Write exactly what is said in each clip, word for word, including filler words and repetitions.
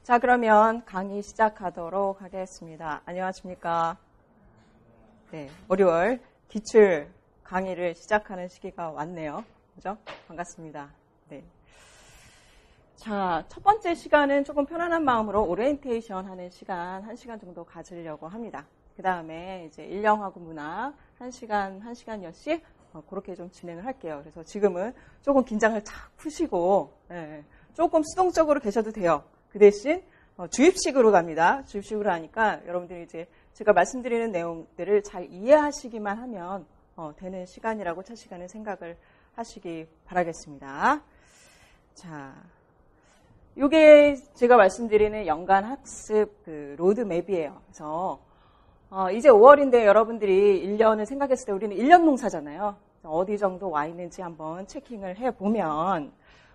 자, 그러면 강의 시작하도록 하겠습니다. 안녕하십니까? 네, 월요일 기출 강의를 시작하는 시기가 왔네요. 그죠? 반갑습니다. 네. 자, 첫 번째 시간은 조금 편안한 마음으로 오리엔테이션 하는 시간, 한 시간 정도 가지려고 합니다. 그 다음에 이제 일령하고 문학, 한 시간, 한 시간여씩 어, 그렇게 좀 진행을 할게요. 그래서 지금은 조금 긴장을 탁 푸시고, 예, 조금 수동적으로 계셔도 돼요. 그 대신 어, 주입식으로 갑니다. 주입식으로 하니까 여러분들이 이제 제가 말씀드리는 내용들을 잘 이해하시기만 하면 어, 되는 시간이라고 첫 시간에 생각을 하시기 바라겠습니다. 자, 이게 제가 말씀드리는 연간 학습 그 로드맵이에요. 그래서 어, 이제 오월인데 여러분들이 일 년을 생각했을 때 우리는 일 년 농사잖아요. 어디 정도 와 있는지 한번 체킹을 해보면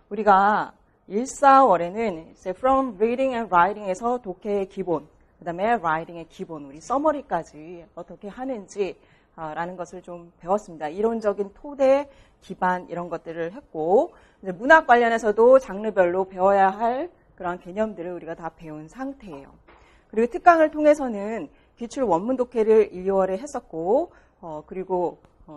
우리가 일, 사월에는 이제 from reading and writing에서 독해의 기본, 그 다음에 writing의 기본, 우리 서머리까지 어떻게 하는지 라는 것을 좀 배웠습니다. 이론적인 토대, 기반 이런 것들을 했고 이제 문학 관련해서도 장르별로 배워야 할 그런 개념들을 우리가 다 배운 상태예요. 그리고 특강을 통해서는 기출 원문 독해를 일, 이월에 했었고 어, 그리고 어,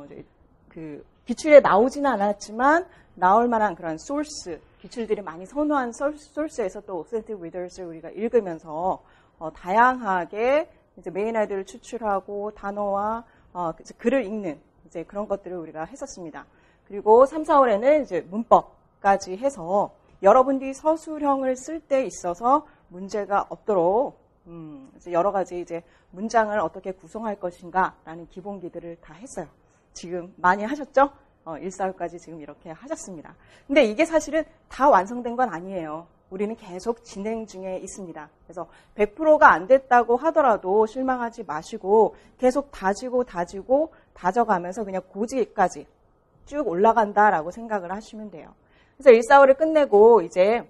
그 기출에 나오지는 않았지만 나올 만한 그런 소스, 기출들이 많이 선호한 소스에서 또 authentic readers를 우리가 읽으면서 어, 다양하게 이제 메인 아이들을 추출하고 단어와 어, 글을 읽는 이제 그런 것들을 우리가 했었습니다. 그리고 삼, 사월에는 이제 문법까지 해서 여러분들이 서술형을 쓸 때 있어서 문제가 없도록 음, 이제 여러 가지 이제 문장을 어떻게 구성할 것인가라는 기본기들을 다 했어요. 지금 많이 하셨죠? 어, 일, 사월까지 지금 이렇게 하셨습니다. 근데 이게 사실은 다 완성된 건 아니에요. 우리는 계속 진행 중에 있습니다. 그래서 백 퍼센트가 안 됐다고 하더라도 실망하지 마시고 계속 다지고 다지고 다져가면서 그냥 고지까지 쭉 올라간다라고 생각을 하시면 돼요. 그래서 일, 사월을 끝내고 이제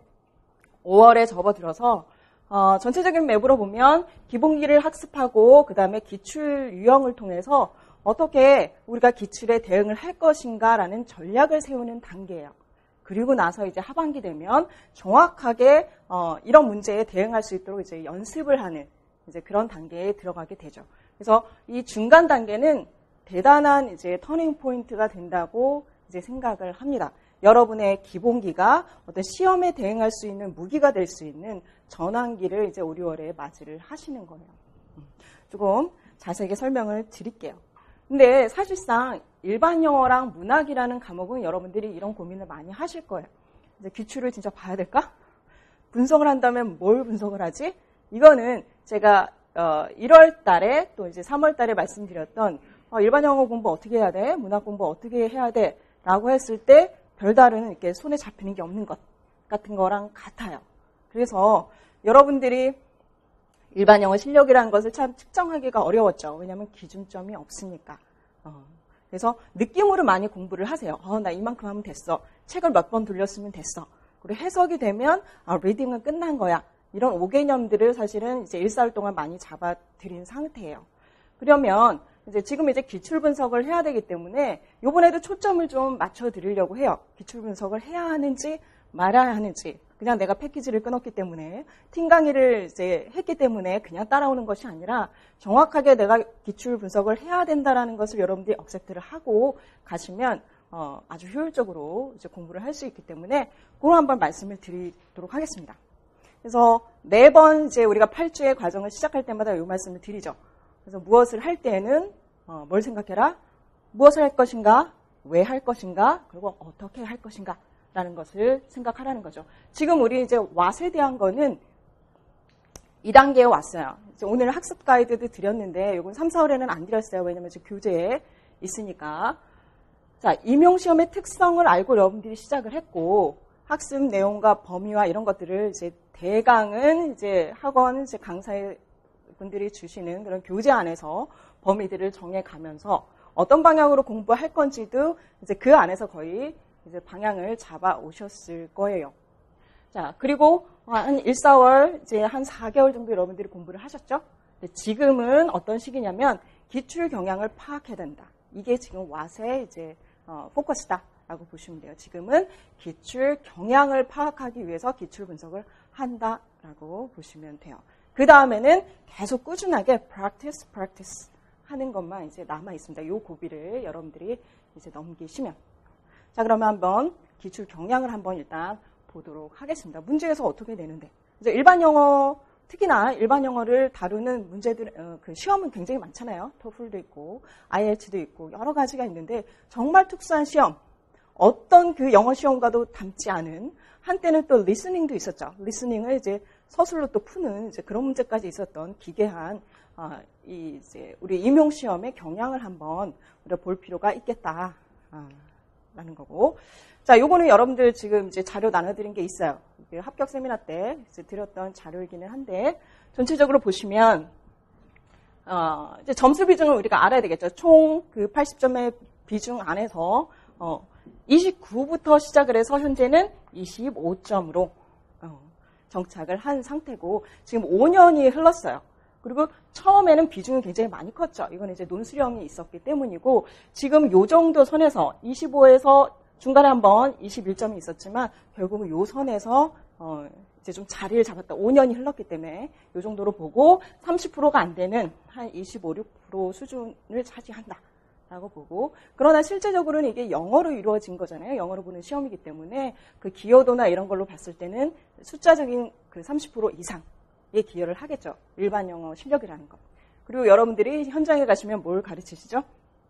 오월에 접어들어서 어, 전체적인 맵으로 보면 기본기를 학습하고 그 다음에 기출 유형을 통해서 어떻게 우리가 기출에 대응을 할 것인가라는 전략을 세우는 단계예요. 그리고 나서 이제 하반기 되면 정확하게 어, 이런 문제에 대응할 수 있도록 이제 연습을 하는 이제 그런 단계에 들어가게 되죠. 그래서 이 중간 단계는 대단한 이제 터닝 포인트가 된다고 이제 생각을 합니다. 여러분의 기본기가 어떤 시험에 대응할 수 있는 무기가 될 수 있는 전환기를 이제 오리월에 맞이를 하시는 거예요. 조금 자세하게 설명을 드릴게요. 근데 사실상 일반 영어랑 문학이라는 과목은 여러분들이 이런 고민을 많이 하실 거예요. 이제 기출을 진짜 봐야 될까? 분석을 한다면 뭘 분석을 하지? 이거는 제가 어, 일월 달에 또 이제 삼월 달에 말씀드렸던 어, 일반 영어 공부 어떻게 해야 돼? 문학 공부 어떻게 해야 돼? 라고 했을 때 별다른 이렇게 손에 잡히는 게 없는 것 같은 거랑 같아요. 그래서 여러분들이 일반 영어 실력이라는 것을 참 측정하기가 어려웠죠. 왜냐하면 기준점이 없으니까. 어, 그래서 느낌으로 많이 공부를 하세요. 어, 나 이만큼 하면 됐어. 책을 몇 번 돌렸으면 됐어. 그리고 해석이 되면 아, 리딩은 끝난 거야. 이런 오개념들을 사실은 이제 일, 사월 동안 많이 잡아드린 상태예요. 그러면 이제 지금 이제 기출 분석을 해야 되기 때문에 이번에도 초점을 좀 맞춰드리려고 해요. 기출 분석을 해야 하는지 말아야 하는지. 그냥 내가 패키지를 끊었기 때문에 팀 강의를 이제 했기 때문에 그냥 따라오는 것이 아니라 정확하게 내가 기출 분석을 해야 된다라는 것을 여러분들이 억셉트를 하고 가시면 어, 아주 효율적으로 이제 공부를 할 수 있기 때문에 그걸 한번 말씀을 드리도록 하겠습니다. 그래서 매번 이제 우리가 팔 주의 과정을 시작할 때마다 이 말씀을 드리죠. 그래서 무엇을 할 때에는 어, 뭘 생각해라? 무엇을 할 것인가? 왜 할 것인가? 그리고 어떻게 할 것인가? 라는 것을 생각하라는 거죠. 지금 우리 이제 왓에 대한 거는 이 단계에 왔어요. 이제 오늘 학습 가이드도 드렸는데 이건 삼, 사월에는 안 드렸어요. 왜냐면 지금 교재에 있으니까. 자, 임용시험의 특성을 알고 여러분들이 시작을 했고 학습 내용과 범위와 이런 것들을 이제 대강은 이제 학원 이제 강사분들이 주시는 그런 교재 안에서 범위들을 정해 가면서 어떤 방향으로 공부할 건지도 이제 그 안에서 거의 이제 방향을 잡아 오셨을 거예요. 자, 그리고 한 일, 사월 이제 한 사 개월 정도 여러분들이 공부를 하셨죠? 근데 지금은 어떤 시기냐면 기출 경향을 파악해야 된다. 이게 지금 왓의 이제 어, 포커스다라고 보시면 돼요. 지금은 기출 경향을 파악하기 위해서 기출 분석을 한다. 라고 보시면 돼요. 그 다음에는 계속 꾸준하게 practice, practice 하는 것만 이제 남아 있습니다. 이 고비를 여러분들이 이제 넘기시면. 자, 그러면 한번 기출 경량을 한번 일단 보도록 하겠습니다. 문제에서 어떻게 내는데. 이제 일반 영어, 특히나 일반 영어를 다루는 문제들, 어, 그 시험은 굉장히 많잖아요. 토플도 있고, 아이엘츠도 있고, 여러 가지가 있는데, 정말 특수한 시험, 어떤 그 영어 시험과도 닮지 않은, 한때는 또 리스닝도 있었죠. 리스닝을 이제 서술로 또 푸는 이제 그런 문제까지 있었던 기괴한, 어, 이 이제 우리 임용 시험의 경향을 한번 우리가 볼 필요가 있겠다. 아, 라는 거고. 자, 요거는 여러분들 지금 이제 자료 나눠드린 게 있어요. 합격 세미나 때 이제 드렸던 자료이기는 한데, 전체적으로 보시면, 어, 이제 점수 비중을 우리가 알아야 되겠죠. 총 그 팔십 점의 비중 안에서, 어, 이십구부터 시작을 해서 현재는 이십오 점으로, 어, 정착을 한 상태고, 지금 오 년이 흘렀어요. 그리고 처음에는 비중이 굉장히 많이 컸죠. 이건 이제 논수령이 있었기 때문이고, 지금 요 정도 선에서 이십오에서 중간에 한번 이십일 점이 있었지만 결국은 요 선에서 어 이제 좀 자리를 잡았다. 오 년이 흘렀기 때문에 요 정도로 보고 삼십 퍼센트가 안 되는 한 이십오, 육 퍼센트 수준을 차지한다라고 보고, 그러나 실제적으로는 이게 영어로 이루어진 거잖아요. 영어로 보는 시험이기 때문에 그 기여도나 이런 걸로 봤을 때는 숫자적인 그 삼십 퍼센트 이상의 기여를 하겠죠. 일반 영어 실력이라는 거. 그리고 여러분들이 현장에 가시면 뭘 가르치시죠?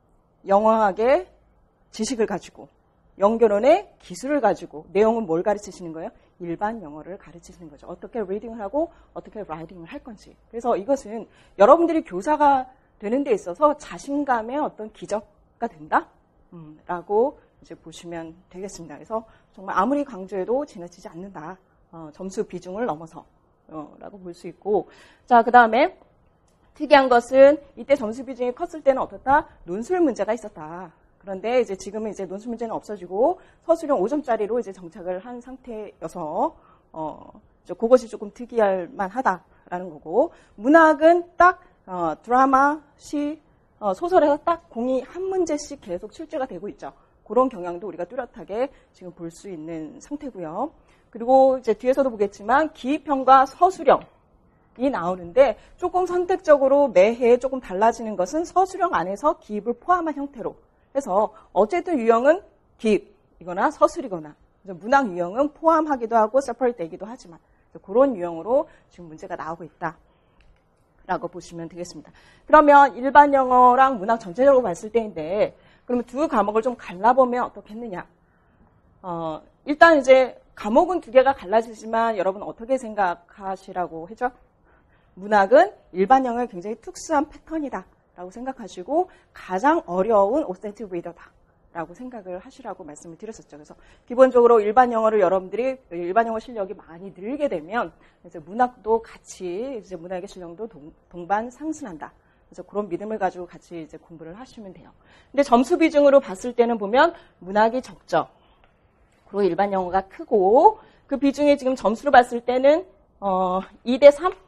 영어학의 지식을 가지고, 연결원의 기술을 가지고, 내용은 뭘 가르치시는 거예요? 일반 영어를 가르치시는 거죠. 어떻게 리딩을 하고 어떻게 라이팅을 할 건지. 그래서 이것은 여러분들이 교사가 되는 데 있어서 자신감의 어떤 기저가 된다? 음, 라고 이제 보시면 되겠습니다. 그래서 정말 아무리 강조해도 지나치지 않는다. 어, 점수 비중을 넘어서 어, 라고 볼 수 있고. 자, 그 다음에 특이한 것은 이때 점수 비중이 컸을 때는 어떻다? 논술 문제가 있었다. 그런데 이제 지금은 이제 논술 문제는 없어지고 서술형 오 점짜리로 이제 정착을 한 상태여서 어, 그것이 조금 특이할 만하다라는 거고, 문학은 딱 어, 드라마, 시, 어, 소설에서 딱 공이 한 문제씩 계속 출제가 되고 있죠. 그런 경향도 우리가 뚜렷하게 지금 볼 수 있는 상태고요. 그리고 이제 뒤에서도 보겠지만 기입형과 서술형 이 나오는데 조금 선택적으로 매해 조금 달라지는 것은 서술형 안에서 기입을 포함한 형태로 해서 어쨌든 유형은 기입이거나 서술이거나 문학 유형은 포함하기도 하고 세퍼레이트 되기도 하지만 그런 유형으로 지금 문제가 나오고 있다라고 보시면 되겠습니다. 그러면 일반 영어랑 문학 전체적으로 봤을 때인데 그러면 두 과목을 좀 갈라보면 어떻겠느냐. 어, 일단 이제 과목은 두 개가 갈라지지만 여러분 어떻게 생각하시라고 했죠? 문학은 일반 영어의 굉장히 특수한 패턴이다 라고 생각하시고 가장 어려운 오센티브 리더다 라고 생각을 하시라고 말씀을 드렸었죠. 그래서 기본적으로 일반 영어를 여러분들이 일반 영어 실력이 많이 늘게 되면 이제 문학도 같이 이제 문학의 실력도 동, 동반 상승한다. 그래서 그런 믿음을 가지고 같이 이제 공부를 하시면 돼요. 근데 점수 비중으로 봤을 때는 보면 문학이 적죠. 그리고 일반 영어가 크고 그 비중이 지금 점수로 봤을 때는 어, 이 대 삼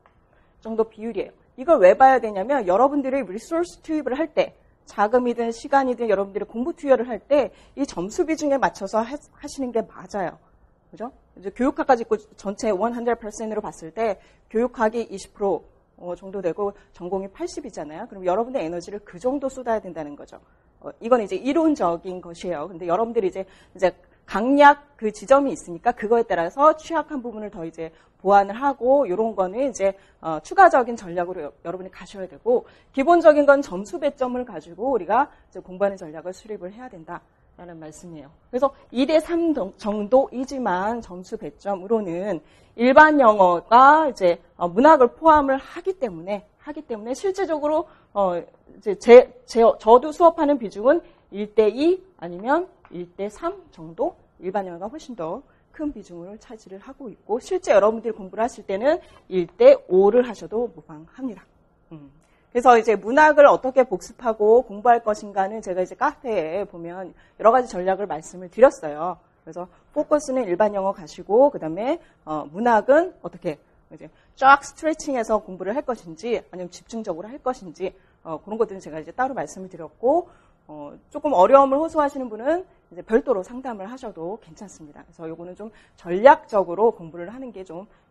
정도 비율이에요. 이걸 왜 봐야 되냐면 여러분들이 리소스 투입을 할 때 자금이든 시간이든 여러분들이 공부 투여를 할 때 이 점수 비중에 맞춰서 하, 하시는 게 맞아요. 그죠? 이제 교육학까지 있고 전체 백 퍼센트로 봤을 때 교육학이 이십 퍼센트 어, 정도 되고 전공이 팔십이잖아요. 그럼 여러분의 에너지를 그 정도 쏟아야 된다는 거죠. 어, 이건 이제 이론적인 것이에요. 근데 여러분들이 이제 이제 강약 그 지점이 있으니까 그거에 따라서 취약한 부분을 더 이제 보완을 하고 이런 거는 이제 어, 추가적인 전략으로 여, 여러분이 가셔야 되고 기본적인 건 점수 배점을 가지고 우리가 이제 공부하는 전략을 수립을 해야 된다라는 말씀이에요. 그래서 이 대 삼 정도이지만 점수 배점으로는 일반 영어가 이제 어, 문학을 포함을 하기 때문에 하기 때문에 실제적으로 어, 이제 제, 제 저도 수업하는 비중은 일 대 이 아니면 일 대 삼 정도 일반 영어가 훨씬 더 큰 비중을 차지를 하고 있고 실제 여러분들이 공부를 하실 때는 일 대 오를 하셔도 무방합니다. 음. 그래서 이제 문학을 어떻게 복습하고 공부할 것인가는 제가 이제 카페에 보면 여러 가지 전략을 말씀을 드렸어요. 그래서 포커스는 일반 영어 가시고 그다음에 어, 문학은 어떻게 이제 쫙 스트레칭해서 공부를 할 것인지 아니면 집중적으로 할 것인지 어, 그런 것들은 제가 이제 따로 말씀을 드렸고 어, 조금 어려움을 호소하시는 분은 이제 별도로 상담을 하셔도 괜찮습니다. 그래서 요거는 좀 전략적으로 공부를 하는 게 좀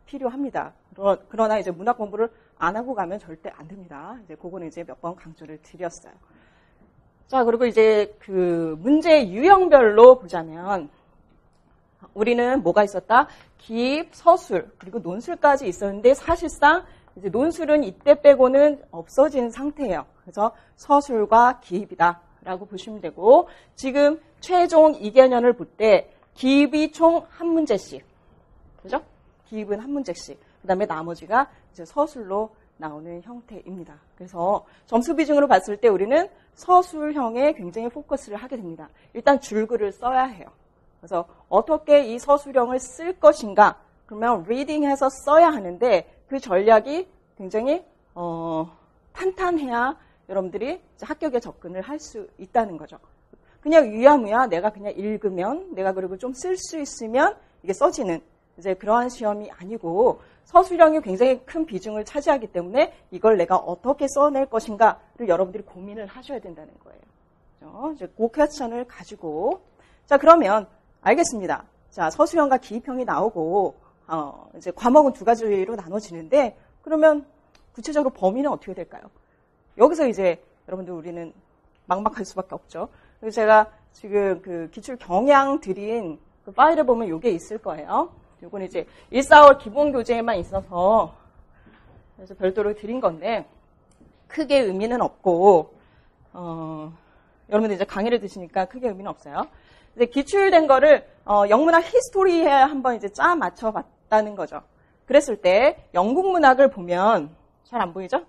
필요합니다. 그러, 그러나 이제 문학 공부를 안 하고 가면 절대 안 됩니다. 이제 그거는 이제 몇 번 강조를 드렸어요. 자, 그리고 이제 그 문제 유형별로 보자면 우리는 뭐가 있었다? 기입, 서술, 그리고 논술까지 있었는데 사실상 이제 논술은 이때 빼고는 없어진 상태예요. 그래서 서술과 기입이다라고 보시면 되고 지금 최종 이 개년을 볼 때 기입이 총 한 문제씩, 그죠? 기입은 한 문제씩. 그 다음에 나머지가 이제 서술로 나오는 형태입니다. 그래서 점수 비중으로 봤을 때 우리는 서술형에 굉장히 포커스를 하게 됩니다. 일단 줄글을 써야 해요. 그래서 어떻게 이 서술형을 쓸 것인가? 그러면 리딩해서 써야 하는데 그 전략이 굉장히 어, 탄탄해야 여러분들이 합격에 접근을 할 수 있다는 거죠. 그냥 유야무야 내가 그냥 읽으면 내가 그리고 좀 쓸 수 있으면 이게 써지는 이제 그러한 시험이 아니고 서술형이 굉장히 큰 비중을 차지하기 때문에 이걸 내가 어떻게 써낼 것인가를 여러분들이 고민을 하셔야 된다는 거예요. 그렇죠? 이제 그 퀘스천을 가지고 자 그러면 알겠습니다. 자 서술형과 기입형이 나오고 어, 이제 과목은 두 가지로 나눠지는데 그러면 구체적으로 범위는 어떻게 될까요? 여기서 이제 여러분들 우리는 막막할 수밖에 없죠. 그래서 제가 지금 그 기출 경향 드린 그 파일을 보면 이게 있을 거예요. 이건 이제 일, 사월 기본 교재에만 있어서 그래서 별도로 드린 건데 크게 의미는 없고 어, 여러분들 이제 강의를 드시니까 크게 의미는 없어요. 이제 기출된 거를 어, 영문학 히스토리에 한번 이제 짜 맞춰 봤다는 거죠. 그랬을 때 영국 문학을 보면 잘 안 보이죠?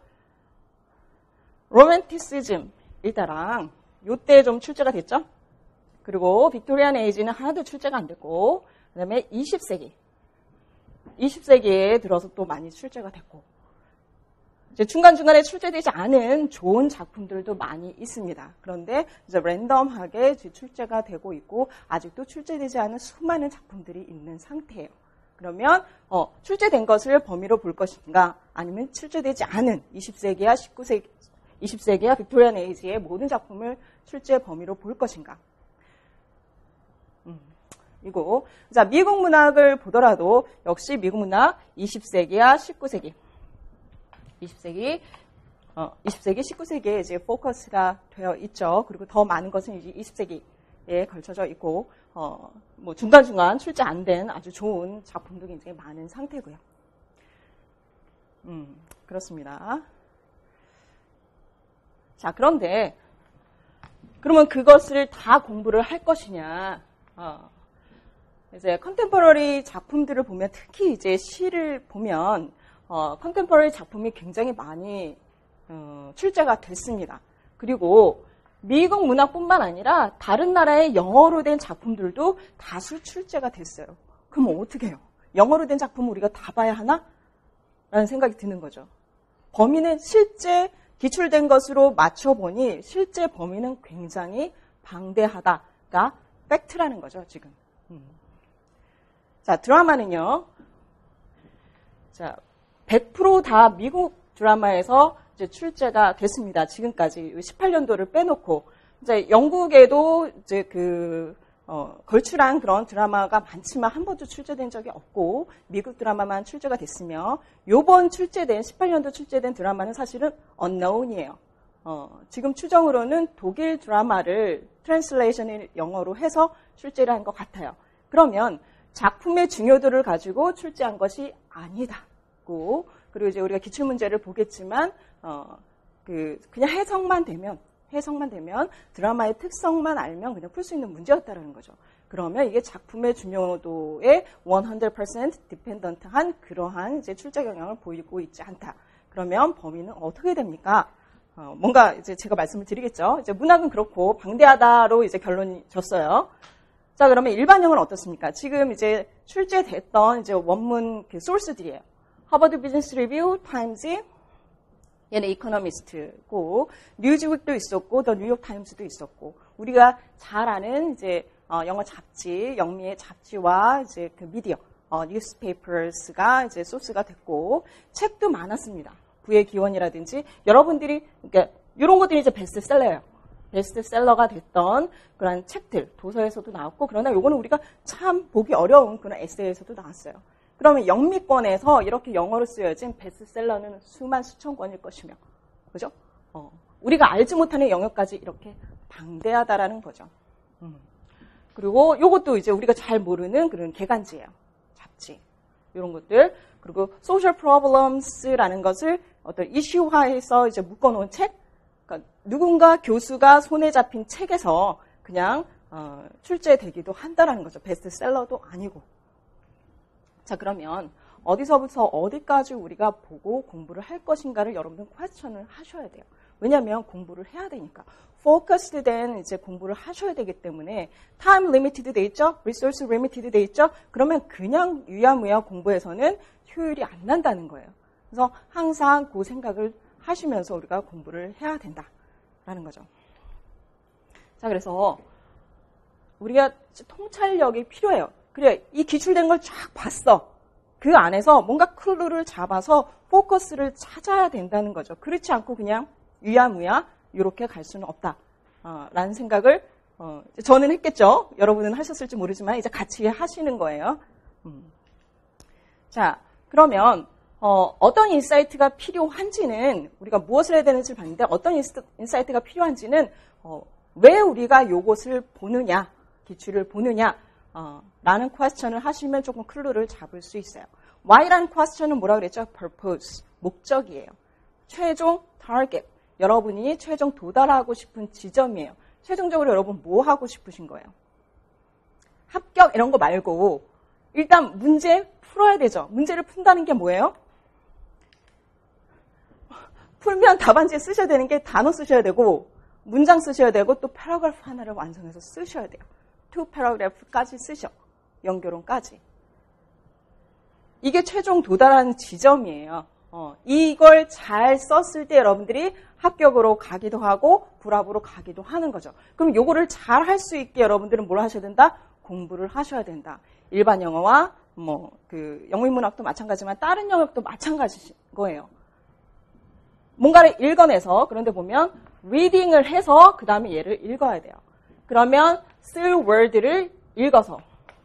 로맨티시즘 일대랑 요때 좀 출제가 됐죠? 그리고 빅토리안 에이지는 하나도 출제가 안 됐고 그 다음에 이십 세기 이십 세기에 들어서 또 많이 출제가 됐고 이제 중간중간에 출제되지 않은 좋은 작품들도 많이 있습니다. 그런데 이제 랜덤하게 출제가 되고 있고 아직도 출제되지 않은 수많은 작품들이 있는 상태예요. 그러면 어, 출제된 것을 범위로 볼 것인가 아니면 출제되지 않은 이십 세기와 십구 세기, 이십 세기와 빅토리안 에이지의 모든 작품을 출제 범위로 볼 것인가. 음, 이거 자 미국 문학을 보더라도 역시 미국 문학 이십 세기와 십구 세기 이십 세기, 어, 이십 세기, 십구 세기에 이제 포커스가 되어 있죠. 그리고 더 많은 것은 이제 이십 세기에 걸쳐져 있고, 어, 뭐 중간중간 출제 안 된 아주 좋은 작품도 굉장히 많은 상태고요. 음, 그렇습니다. 자, 그런데, 그러면 그것을 다 공부를 할 것이냐, 어, 이제 컨템포러리 작품들을 보면 특히 이제 시를 보면 어, 컨템포러리 작품이 굉장히 많이 어, 출제가 됐습니다. 그리고 미국 문학뿐만 아니라 다른 나라의 영어로 된 작품들도 다수 출제가 됐어요. 그럼 어떻게 해요? 영어로 된 작품을 우리가 다 봐야 하나? 라는 생각이 드는 거죠. 범위는 실제 기출된 것으로 맞춰보니 실제 범위는 굉장히 방대하다가 팩트라는 거죠, 지금. 음. 자, 드라마는요. 자, 백 퍼센트 다 미국 드라마에서 이제 출제가 됐습니다. 지금까지 십팔 년도를 빼놓고 이제 영국에도 이제 그 어, 걸출한 그런 드라마가 많지만 한 번도 출제된 적이 없고 미국 드라마만 출제가 됐으며 요번 출제된 십팔 년도 출제된 드라마는 사실은 unknown이에요. 어, 지금 추정으로는 독일 드라마를 트랜슬레이션을 영어로 해서 출제를 한 것 같아요. 그러면 작품의 중요도를 가지고 출제한 것이 아니다. 그리고 이제 우리가 기출문제를 보겠지만, 어, 그, 그냥 해석만 되면, 해석만 되면 드라마의 특성만 알면 그냥 풀 수 있는 문제였다라는 거죠. 그러면 이게 작품의 중요도에 백 퍼센트 디펜던트한 그러한 이제 출제 경향을 보이고 있지 않다. 그러면 범위는 어떻게 됩니까? 어, 뭔가 이제 제가 말씀을 드리겠죠. 이제 문학은 그렇고 방대하다로 이제 결론이 졌어요. 자, 그러면 일반형은 어떻습니까? 지금 이제 출제됐던 이제 원문 그 소스들이에요. 하버드 비즈니스 리뷰, 타임즈, 얘는 이코노미스트고, 뉴즈윅도 있었고, 더 뉴욕 타임즈도 있었고, 우리가 잘 아는 이제 어, 영어 잡지, 영미의 잡지와 이제 그 미디어, 어, 뉴스페이퍼스가 이제 소스가 됐고, 책도 많았습니다. 부의 기원이라든지 여러분들이 그러니까 이런 것들이 이제 베스트셀러예요. 베스트셀러가 됐던 그런 책들, 도서에서도 나왔고, 그러나 요거는 우리가 참 보기 어려운 그런 에세이에서도 나왔어요. 그러면 영미권에서 이렇게 영어로 쓰여진 베스트셀러는 수만 수천 권일 것이며, 그죠? 어, 우리가 알지 못하는 영역까지 이렇게 방대하다라는 거죠. 음. 그리고 이것도 이제 우리가 잘 모르는 그런 개간지예요. 잡지. 이런 것들. 그리고 social problems라는 것을 어떤 이슈화해서 이제 묶어놓은 책. 그러니까 누군가 교수가 손에 잡힌 책에서 그냥 어, 출제되기도 한다라는 거죠. 베스트셀러도 아니고. 자, 그러면 어디서부터 어디까지 우리가 보고 공부를 할 것인가를 여러분들 퀘스천을 하셔야 돼요. 왜냐하면 공부를 해야 되니까. 포커스드 된 이제 공부를 하셔야 되기 때문에 타임 리미티드 돼 있죠? 리소스 리미티드 돼 있죠? 그러면 그냥 유야무야 공부에서는 효율이 안 난다는 거예요. 그래서 항상 그 생각을 하시면서 우리가 공부를 해야 된다라는 거죠. 자, 그래서 우리가 통찰력이 필요해요. 그래, 이 기출된 걸 쫙 봤어. 그 안에서 뭔가 클루를 잡아서 포커스를 찾아야 된다는 거죠. 그렇지 않고 그냥 유야무야 이렇게 갈 수는 없다. 어, 라는 생각을 어, 저는 했겠죠. 여러분은 하셨을지 모르지만 이제 같이 하시는 거예요. 음. 자, 그러면 어, 어떤 인사이트가 필요한지는 우리가 무엇을 해야 되는지 봤는데 어떤 인사이트가 필요한지는 어, 왜 우리가 요것을 보느냐, 기출을 보느냐 어, 라는 퀘스천을 하시면 조금 클루를 잡을 수 있어요. Why라는 퀘스천은 뭐라고 그랬죠? Purpose, 목적이에요. 최종 target, 여러분이 최종 도달하고 싶은 지점이에요. 최종적으로 여러분 뭐 하고 싶으신 거예요? 합격 이런 거 말고 일단 문제 풀어야 되죠. 문제를 푼다는 게 뭐예요? 풀면 답안지에 쓰셔야 되는 게 단어 쓰셔야 되고 문장 쓰셔야 되고 또 패러그래프 하나를 완성해서 쓰셔야 돼요. 투 패러그래프까지 쓰셔. 연결론까지. 이게 최종 도달하는 지점이에요. 어, 이걸 잘 썼을 때 여러분들이 합격으로 가기도 하고 불합으로 가기도 하는 거죠. 그럼 요거를 잘 할 수 있게 여러분들은 뭘 하셔야 된다? 공부를 하셔야 된다. 일반 영어와 뭐 그 영문문학도 마찬가지지만 다른 영역도 마찬가지인 거예요. 뭔가를 읽어내서 그런데 보면 리딩을 해서 그 다음에 얘를 읽어야 돼요. 그러면 쓸 word를 읽어서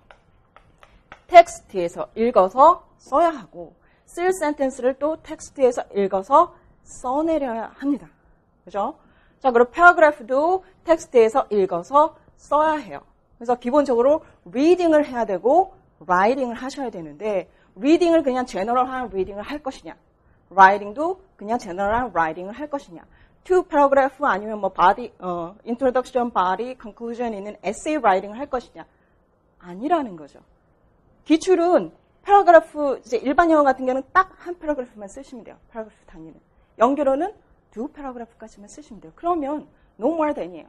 텍스트에서 읽어서 써야 하고 쓸 센텐스를 또 텍스트에서 읽어서 써내려야 합니다. 그죠? 자, 그리고 패러그래프도 텍스트에서 읽어서 써야 해요. 그래서 기본적으로 리딩을 해야 되고 라이팅을 하셔야 되는데 리딩을 그냥 제너럴한 리딩을 할 것이냐 라이팅도 그냥 제너럴한 라이팅을 할 것이냐 투 패러그래프 아니면 뭐 body, 어, introduction, body, conclusion 있는 essay 라이팅을 할 것이냐 아니라는 거죠. 기출은 패러그래프, 이제 일반 영어 같은 경우는 딱 한 패러그래프만 쓰시면 돼요. 패러그래프 단위는. 연결어는 두 패러그래프까지만 쓰시면 돼요. 그러면 no more than이에요.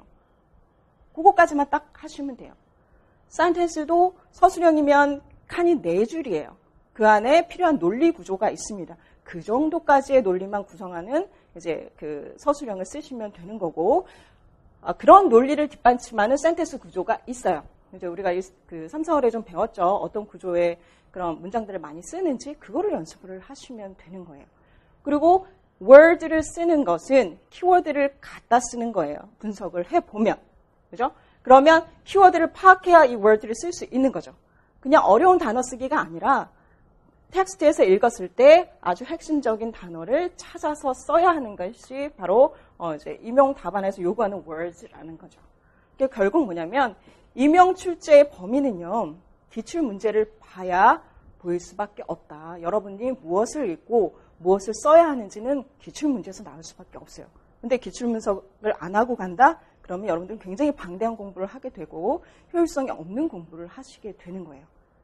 그거까지만 딱 하시면 돼요. 센텐스도 서술형이면 칸이 네 줄이에요. 그 안에 필요한 논리 구조가 있습니다. 그 정도까지의 논리만 구성하는 이제 그 서술형을 쓰시면 되는 거고, 아, 그런 논리를 뒷받침하는 센텐스 구조가 있어요. 이제 우리가 그 삼, 사월에 좀 배웠죠. 어떤 구조의 그런 문장들을 많이 쓰는지 그거를 연습을 하시면 되는 거예요. 그리고 word를 쓰는 것은 키워드를 갖다 쓰는 거예요. 분석을 해보면. 그죠? 그러면 키워드를 파악해야 이 word를 쓸 수 있는 거죠. 그냥 어려운 단어 쓰기가 아니라 텍스트에서 읽었을 때 아주 핵심적인 단어를 찾아서 써야 하는 것이 바로 어 이제 임용 답안에서 요구하는 words라는 거죠. 그게 결국 뭐냐면 임용 출제의 범위는요. 기출 문제를 봐야 보일 수밖에 없다. 여러분이 무엇을 읽고 무엇을 써야 하는지는 기출 문제에서 나올 수밖에 없어요. 근데 기출 분석을 안 하고 간다? 그러면 여러분들은 굉장히 방대한 공부를 하게 되고 효율성이 없는 공부를 하시게 되는 거예요.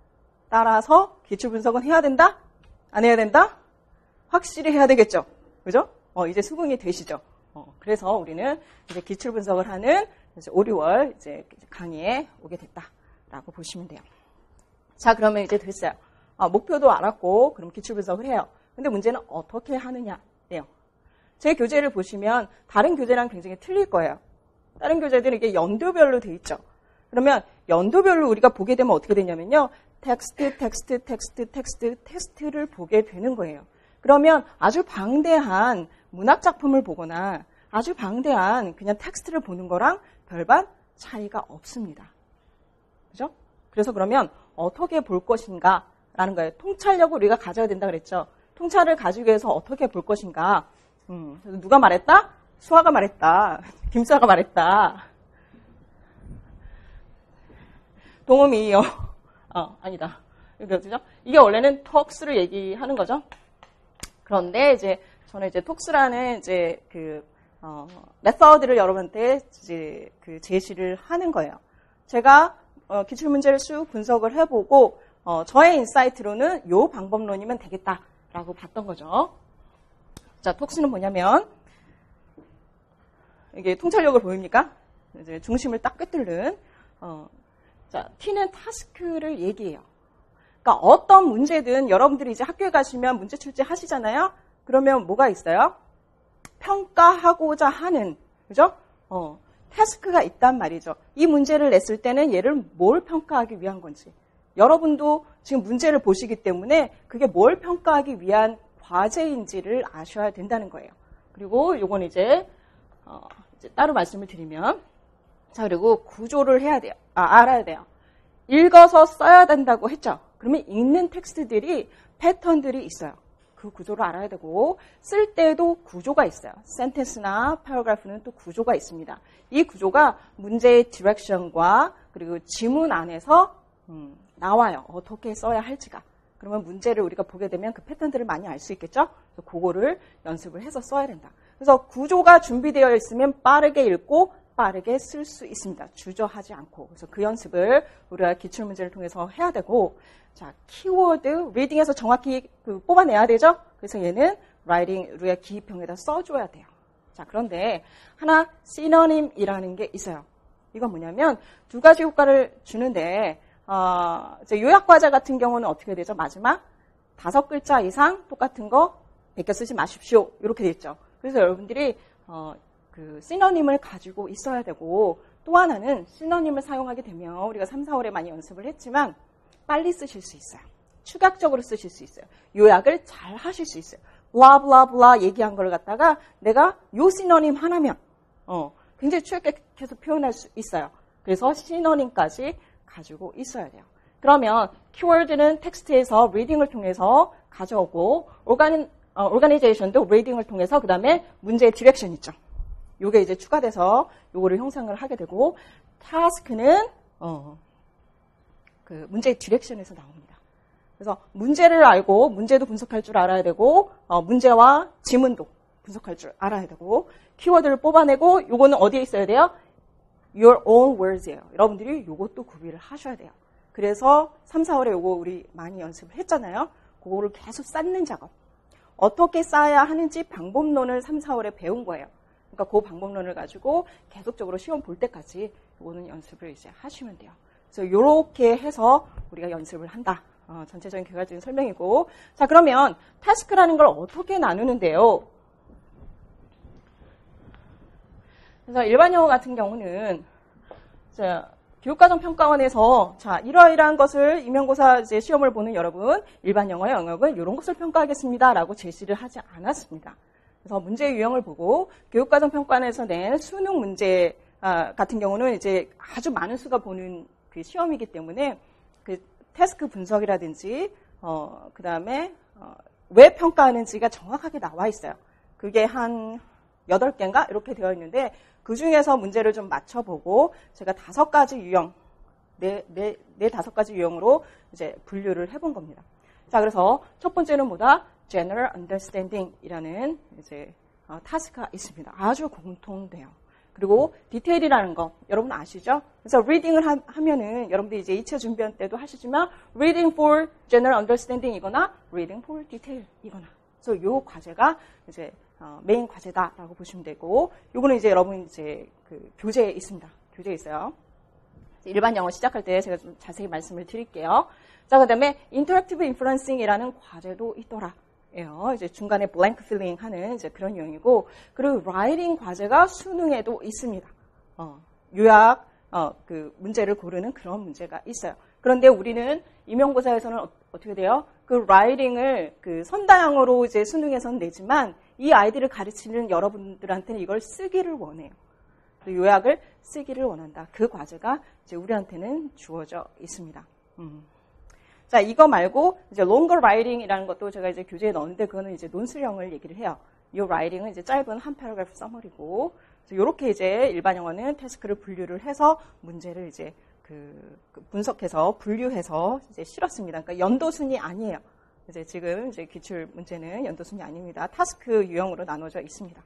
따라서 기출 분석은 해야 된다? 안 해야 된다? 확실히 해야 되겠죠. 그죠? 어, 이제 수긍이 되시죠. 어, 그래서 우리는 이제 기출 분석을 하는 이제 오, 유월 이제 강의에 오게 됐다라고 보시면 돼요. 자, 그러면 이제 됐어요. 아, 목표도 알았고, 그럼 기출 분석을 해요. 근데 문제는 어떻게 하느냐예요. 제 교재를 보시면 다른 교재랑 굉장히 틀릴 거예요. 다른 교재들은 이게 연도별로 돼 있죠. 그러면 연도별로 우리가 보게 되면 어떻게 되냐면요. 텍스트, 텍스트, 텍스트, 텍스트, 텍스트를 보게 되는 거예요. 그러면 아주 방대한 문학 작품을 보거나 아주 방대한 그냥 텍스트를 보는 거랑 별반 차이가 없습니다. 그죠? 그래서 그러면 어떻게 볼 것인가 라는 거예요. 통찰력을 우리가 가져야 된다 그랬죠. 통찰을 가지기 위해서 어떻게 볼 것인가. 음, 그래서 누가 말했다? 수아가 말했다. 김수아가 말했다. 동음이요. 어, 아니다. 그죠? 이게 원래는 톡스를 얘기하는 거죠. 그런데 이제 저는 이제 톡스라는 이제 그 어, 메서드를 여러분한테 이제 그 제시를 하는 거예요. 제가 어, 기출 문제를 쭉 분석을 해보고 어, 저의 인사이트로는 요 방법론이면 되겠다라고 봤던 거죠. 자, 톡스는 뭐냐면 이게 통찰력을 보입니까? 이제 중심을 딱 꿰뚫는 어, 자, T는 타스크를 얘기해요. 그러니까 어떤 문제든 여러분들이 이제 학교에 가시면 문제 출제 하시잖아요. 그러면 뭐가 있어요? 평가하고자 하는, 그죠? 어, 타스크가 있단 말이죠. 이 문제를 냈을 때는 얘를 뭘 평가하기 위한 건지. 여러분도 지금 문제를 보시기 때문에 그게 뭘 평가하기 위한 과제인지를 아셔야 된다는 거예요. 그리고 요건 이제, 어, 이제 따로 말씀을 드리면, 자, 그리고 구조를 해야 돼요. 아, 알아야 돼요. 읽어서 써야 된다고 했죠. 그러면 읽는 텍스트들이 패턴들이 있어요. 그 구조를 알아야 되고 쓸 때도 구조가 있어요. 센텐스나 패러그래프는 또 구조가 있습니다. 이 구조가 문제의 디렉션과 그리고 지문 안에서 음, 나와요. 어떻게 써야 할지가. 그러면 문제를 우리가 보게 되면 그 패턴들을 많이 알 수 있겠죠? 그래서 그거를 연습을 해서 써야 된다. 그래서 구조가 준비되어 있으면 빠르게 읽고 빠르게 쓸 수 있습니다. 주저하지 않고. 그래서 그 연습을 우리가 기출문제를 통해서 해야 되고, 자, 키워드, 리딩에서 정확히 그 뽑아내야 되죠? 그래서 얘는 라이팅, 우리가 기입형에다 써줘야 돼요. 자, 그런데 하나 시너님이라는 게 있어요. 이건 뭐냐면 두 가지 효과를 주는데, 어, 이제 요약과제 같은 경우는 어떻게 되죠? 마지막 다섯 글자 이상 똑같은 거 베껴 쓰지 마십시오. 이렇게 돼 있죠. 그래서 여러분들이 어, 그 시너님을 가지고 있어야 되고, 또 하나는 시너님을 사용하게 되면 우리가 삼, 사월에 많이 연습을 했지만 빨리 쓰실 수 있어요. 추격적으로 쓰실 수 있어요. 요약을 잘 하실 수 있어요. 블라블라블라 얘기한 걸 갖다가 내가 요 시너님 하나면 어, 굉장히 추격해서 표현할 수 있어요. 그래서 시너님까지 가지고 있어야 돼요. 그러면 키워드는 텍스트에서 리딩을 통해서 가져오고, 오가니, 어, 오가니제이션도 리딩을 통해서 그 다음에 문제의 디렉션 있죠. 요게 이제 추가돼서 요거를 형성을 하게 되고, 타스크는 어, 그 문제의 디렉션에서 나옵니다. 그래서 문제를 알고 문제도 분석할 줄 알아야 되고, 어, 문제와 지문도 분석할 줄 알아야 되고, 키워드를 뽑아내고, 요거는 어디에 있어야 돼요? Your own words예요. 여러분들이 요것도 구비를 하셔야 돼요. 그래서 삼, 사월에 요거 우리 많이 연습을 했잖아요. 그거를 계속 쌓는 작업. 어떻게 쌓아야 하는지 방법론을 삼, 사월에 배운 거예요. 그러니까 그 방법론을 가지고 계속적으로 시험 볼 때까지 요거는 연습을 이제 하시면 돼요. 그래서 요렇게 해서 우리가 연습을 한다. 어, 전체적인 개괄적인 설명이고. 자, 그러면 타스크라는 걸 어떻게 나누는데요? 그래서 일반 영어 같은 경우는 자, 교육과정평가원에서 자, 이러이러한 것을 임용고사 이제 시험을 보는 여러분, 일반 영어의 영역은 이런 것을 평가하겠습니다라고 제시를 하지 않았습니다. 그래서 문제 유형을 보고 교육과정평가원에서 낸 수능 문제 같은 경우는 이제 아주 많은 수가 보는 그 시험이기 때문에 그 태스크 분석이라든지 어, 그 다음에 어, 왜 평가하는지가 정확하게 나와 있어요. 그게 한 여덟 개인가 이렇게 되어 있는데 그 중에서 문제를 좀 맞춰보고 제가 다섯 가지 유형, 네, 네, 네 다섯 가지 유형으로 이제 분류를 해본 겁니다. 자, 그래서 첫 번째는 뭐다? General Understanding이라는 이제 어, 타스크가 있습니다. 아주 공통돼요. 그리고 디테일이라는 거 여러분 아시죠? 그래서 리딩을 하, 하면은 여러분들이 이제 이 차 준비할 때도 하시지만 Reading for General Understanding이거나 Reading for Detail이거나. 그래서 요 과제가 이제 어, 메인 과제다라고 보시면 되고, 요거는 이제 여러분 이제 그 교재에 있습니다. 교재에 있어요. 일반 영어 시작할 때 제가 좀 자세히 말씀을 드릴게요. 자, 그다음에 Interactive Inferencing이라는 과제도 있더라. 예요. 이제 중간에 blank filling 하는 이제 그런 유형이고, 그리고 writing 과제가 수능에도 있습니다. 어, 요약, 어, 그 문제를 고르는 그런 문제가 있어요. 그런데 우리는 임용고사에서는 어, 어떻게 돼요? 그 writing을 그 선다형으로 이제 수능에서는 내지만 이 아이들을 가르치는 여러분들한테는 이걸 쓰기를 원해요. 요약을 쓰기를 원한다. 그 과제가 이제 우리한테는 주어져 있습니다. 음. 자, 이거 말고 이제 longer writing이라는 것도 제가 이제 교재에 넣었는데 그거는 이제 논술형을 얘기를 해요. 이 writing은 이제 짧은 한 패러그래프 서머리고 이렇게 이제 일반 영어는 태스크를 분류를 해서 문제를 이제 그 분석해서 분류해서 이제 실었습니다. 그러니까 연도순이 아니에요. 이제 지금 이제 기출 문제는 연도순이 아닙니다. 타스크 유형으로 나눠져 있습니다.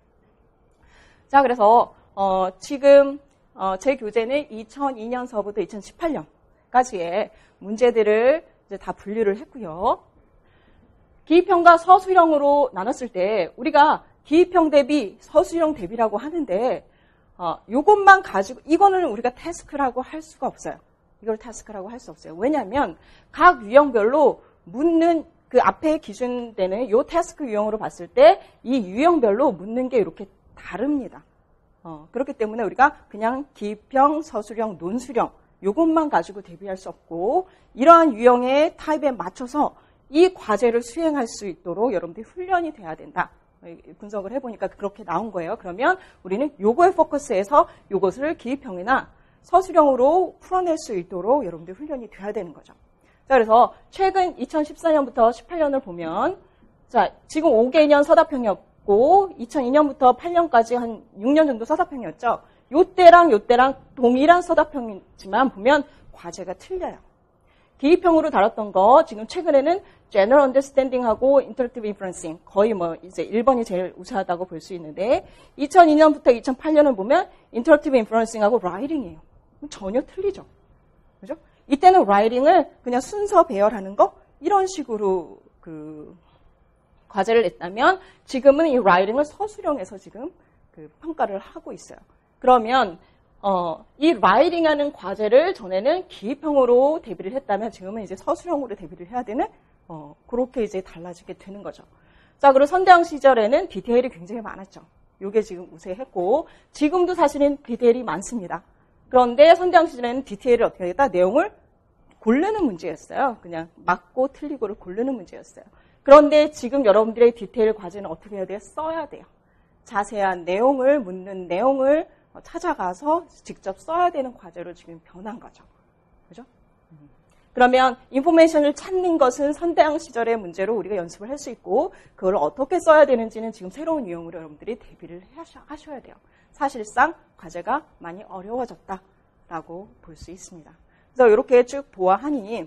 자, 그래서 어, 지금 어, 제 교재는 이천이 년서부터 이천십팔 년까지의 문제들을 이제 다 분류를 했고요. 기입형과 서술형으로 나눴을 때 우리가 기입형 대비 서술형 대비라고 하는데 어, 요것만 가지고 이거는 우리가 태스크라고 할 수가 없어요. 이걸 태스크라고 할 수 없어요. 왜냐하면 각 유형별로 묻는 그 앞에 기준되는 요 태스크 유형으로 봤을 때 이 유형별로 묻는 게 이렇게 다릅니다. 어, 그렇기 때문에 우리가 그냥 기입형, 서술형, 논술형 요것만 가지고 대비할 수 없고 이러한 유형의 타입에 맞춰서 이 과제를 수행할 수 있도록 여러분들이 훈련이 돼야 된다. 분석을 해보니까 그렇게 나온 거예요. 그러면 우리는 요거에 포커스해서 요것을 기입형이나 서술형으로 풀어낼 수 있도록 여러분들이 훈련이 돼야 되는 거죠. 자, 그래서 최근 이천십사 년부터 십팔 년을 보면 자, 지금 오 개년 서답형이었고 이천이 년부터 팔 년까지 한 육 년 정도 서답형이었죠. 요때랑 요때랑 동일한 서답형이지만 보면 과제가 틀려요. 기입형으로 다뤘던 거 지금 최근에는 General Understanding하고 Interactive Inferencing 거의 뭐 이제 일 번이 제일 우세하다고 볼 수 있는데 이천이 년부터 이천팔 년을 보면 Interactive Inferencing하고 Writing이에요. 전혀 틀리죠. 그죠? 이때는 Writing을 그냥 순서 배열하는 거 이런 식으로 그 과제를 냈다면 지금은 이 Writing을 서술형에서 지금 그 평가를 하고 있어요. 그러면 어, 이 writing하는 과제를 전에는 기입형으로 대비를 했다면 지금은 이제 서술형으로 대비를 해야 되는 어, 그렇게 이제 달라지게 되는 거죠. 자, 그리고 선대학 시절에는 디테일이 굉장히 많았죠. 요게 지금 우세했고 지금도 사실은 디테일이 많습니다. 그런데 선대학 시절에는 디테일을 어떻게 하겠다? 내용을 고르는 문제였어요. 그냥 맞고 틀리고를 고르는 문제였어요. 그런데 지금 여러분들의 디테일 과제는 어떻게 해야 돼요? 써야 돼요. 자세한 내용을 묻는 내용을 찾아가서 직접 써야 되는 과제로 지금 변한 거죠. 그죠? 그러면 인포메이션을 찾는 것은 선대학 시절의 문제로 우리가 연습을 할 수 있고 그걸 어떻게 써야 되는지는 지금 새로운 유형으로 여러분들이 대비를 하셔야 돼요. 사실상 과제가 많이 어려워졌다라고 볼 수 있습니다. 그래서 이렇게 쭉 보아하니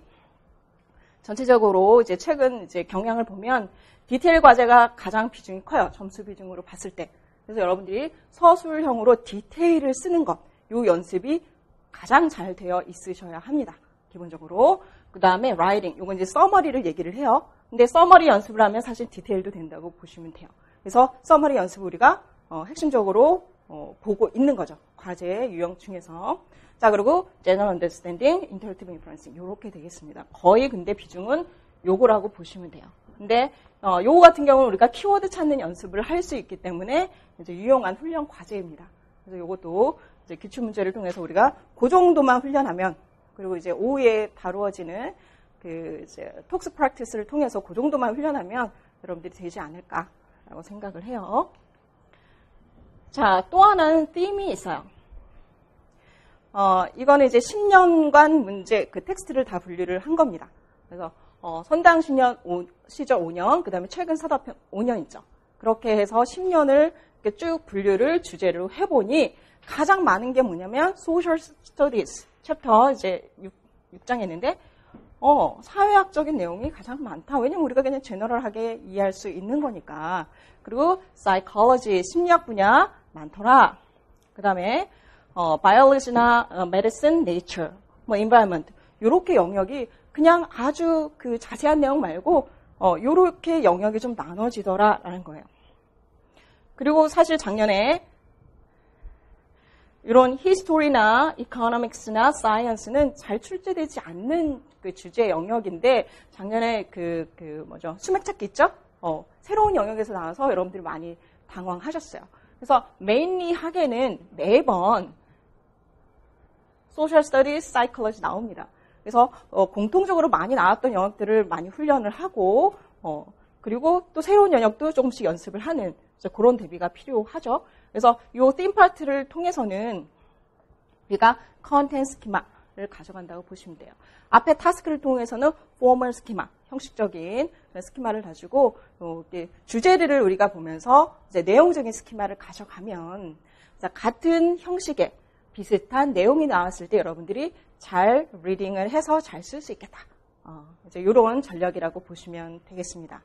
전체적으로 이제 최근 이제 경향을 보면 디테일 과제가 가장 비중이 커요. 점수 비중으로 봤을 때. 그래서 여러분들이 서술형으로 디테일을 쓰는 것, 이 연습이 가장 잘 되어 있으셔야 합니다. 기본적으로. 그 다음에 writing, 이건 이제 서머리를 얘기를 해요. 근데 서머리 연습을 하면 사실 디테일도 된다고 보시면 돼요. 그래서 서머리 연습을 우리가 어, 핵심적으로 어, 보고 있는 거죠. 과제의 유형 중에서. 자, 그리고 general understanding, interactive inferencing 이렇게 되겠습니다. 거의 근데 비중은 요거라고 보시면 돼요. 근데 어, 요거 같은 경우는 우리가 키워드 찾는 연습을 할 수 있기 때문에 이제 유용한 훈련 과제입니다. 그래서 요것도 이제 기출 문제를 통해서 우리가 그 정도만 훈련하면 그리고 이제 오후에 다루어지는 그 이제 톡스 프랙티스를 통해서 그 정도만 훈련하면 여러분들이 되지 않을까라고 생각을 해요. 자, 또 하나는 them이 있어요. 어, 이거는 이제 십 년간 문제 그 텍스트를 다 분류를 한 겁니다. 그래서 어, 선당 십 년, 오, 시절 오 년, 그 다음에 최근 서답형 오 년 있죠. 그렇게 해서 십 년을 이렇게 쭉 분류를 주제로 해보니 가장 많은 게 뭐냐면 Social Studies 챕터 이제 육 장 했는데 어, 사회학적인 내용이 가장 많다. 왜냐면 우리가 그냥 제너럴하게 이해할 수 있는 거니까. 그리고 Psychology, 심리학 분야 많더라. 그 다음에 어, Biology나 어, Medicine, Nature, 뭐 Environment 이렇게 영역이 그냥 아주 그 자세한 내용 말고 어, 요렇게 영역이 좀 나눠지더라라는 거예요. 그리고 사실 작년에 이런 히스토리나 이코노믹스나 사이언스는 잘 출제되지 않는 그 주제 영역인데 작년에 그, 그 뭐죠 수맥 찾기 있죠? 어, 새로운 영역에서 나와서 여러분들이 많이 당황하셨어요. 그래서 메인리 학에는 매번 Social Studies, Psychology 나옵니다. 그래서 어, 공통적으로 많이 나왔던 영역들을 많이 훈련을 하고 어, 그리고 또 새로운 영역도 조금씩 연습을 하는 그런 대비가 필요하죠. 그래서 이 theme 파트를 통해서는 우리가 content schema, 스키마를 가져간다고 보시면 돼요. 앞에 타스크를 통해서는 포멀 스키마, 형식적인 스키마를 가지고 주제를 우리가 보면서 이제 내용적인 스키마를 가져가면 같은 형식의 비슷한 내용이 나왔을 때 여러분들이 잘 리딩을 해서 잘 쓸 수 있겠다. 어, 이제 이런 전략이라고 보시면 되겠습니다.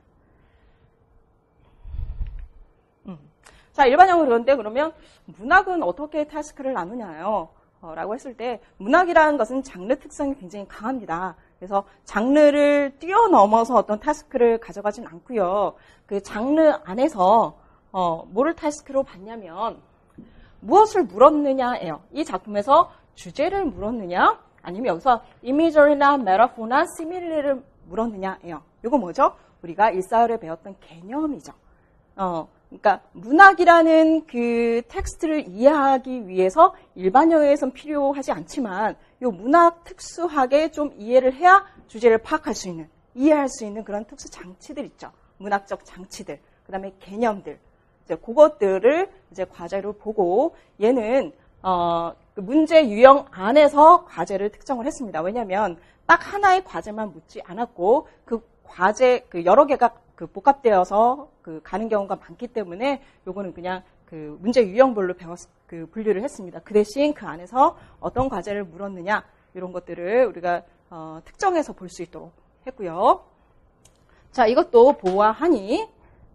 음. 자, 일반형은 그런데 그러면 문학은 어떻게 타스크를 나누냐요? 어, 라고 했을 때 문학이라는 것은 장르 특성이 굉장히 강합니다. 그래서 장르를 뛰어넘어서 어떤 타스크를 가져가진 않고요. 그 장르 안에서 어, 뭐를 타스크로 봤냐면 무엇을 물었느냐예요. 이 작품에서 주제를 물었느냐 아니면 여기서 이미저리나 메타포나 시밀리를 물었느냐예요. 이거 뭐죠? 우리가 일사월에 배웠던 개념이죠. 어, 그러니까 문학이라는 그 텍스트를 이해하기 위해서 일반형에선 필요하지 않지만 이 문학 특수하게 좀 이해를 해야 주제를 파악할 수 있는, 이해할 수 있는 그런 특수 장치들 있죠. 문학적 장치들, 그 다음에 개념들. 이제 그것들을 이제 과제로 보고 얘는 어, 그 문제 유형 안에서 과제를 특정을 했습니다. 왜냐하면 딱 하나의 과제만 묻지 않았고 그 과제 그 여러 개가 그 복합되어서 그 가는 경우가 많기 때문에 요거는 그냥 그 문제 유형별로 배웠 그 분류를 했습니다. 그 대신 그 안에서 어떤 과제를 물었느냐 이런 것들을 우리가 어, 특정해서 볼 수 있도록 했고요. 자, 이것도 보아하니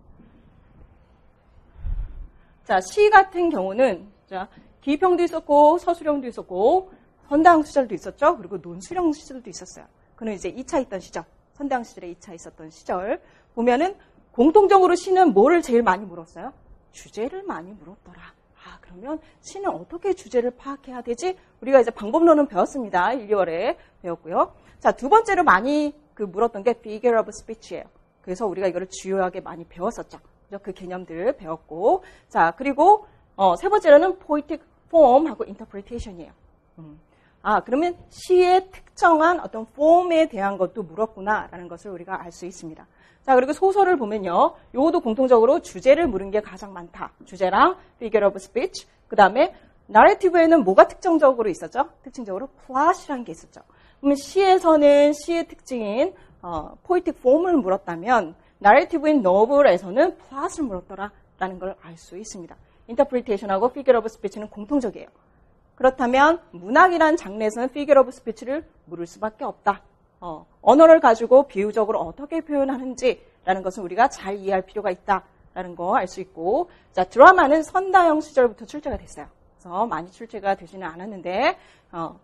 자, 시 같은 경우는 자, 기평도 있었고 서술형도 있었고 선대항 시절도 있었죠. 그리고 논술형 시절도 있었어요. 그는 이제 이 차 있던 시절, 선대항 시절에 이 차 있었던 시절 보면은 공통적으로 시는 뭐를 제일 많이 물었어요? 주제를 많이 물었더라. 아, 그러면 시는 어떻게 주제를 파악해야 되지? 우리가 이제 방법론은 배웠습니다. 일, 이월에 배웠고요. 자, 두 번째로 많이 그 물었던 게 figure of speech예요. 그래서 우리가 이거를 주요하게 많이 배웠었죠. 그 개념들 배웠고, 자, 그리고 어, 세 번째로는 poetic form하고 interpretation이에요. 음. 아, 그러면 시의 특정한 어떤 폼에 대한 것도 물었구나라는 것을 우리가 알 수 있습니다. 자, 그리고 소설을 보면요, 요것도 공통적으로 주제를 물은 게 가장 많다. 주제랑 figure of speech. 그 다음에 나레티브에는 뭐가 특징적으로 있었죠? 특징적으로 plot이라는 게 있었죠. 그러면 시에서는 시의 특징인 어, poetic form을 물었다면 나레티브인 노블에서는 플롯을 물었더라라는 걸 알 수 있습니다. 인터프리테이션하고 figure of speech는 공통적이에요. 그렇다면 문학이라는 장르에서는 figure of speech를 물을 수밖에 없다. 어, 언어를 가지고 비유적으로 어떻게 표현하는지라는 것을 우리가 잘 이해할 필요가 있다라는 거 알 수 있고, 자, 드라마는 선다형 시절부터 출제가 됐어요. 그래서 많이 출제가 되지는 않았는데 어,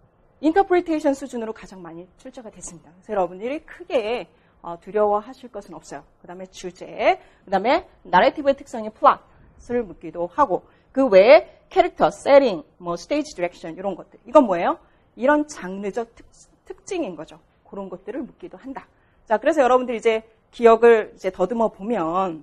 인터프리테이션 수준으로 가장 많이 출제가 됐습니다. 그래서 여러분들이 크게 어, 두려워하실 것은 없어요. 그 다음에 주제, 그 다음에 나레티브의 특성인 플롯을 묻기도 하고, 그 외에 캐릭터, 세팅, 뭐 스테이지 디렉션 이런 것들. 이건 뭐예요? 이런 장르적 특, 특징인 거죠. 그런 것들을 묻기도 한다. 자, 그래서 여러분들이 이제 기억을 이제 더듬어 보면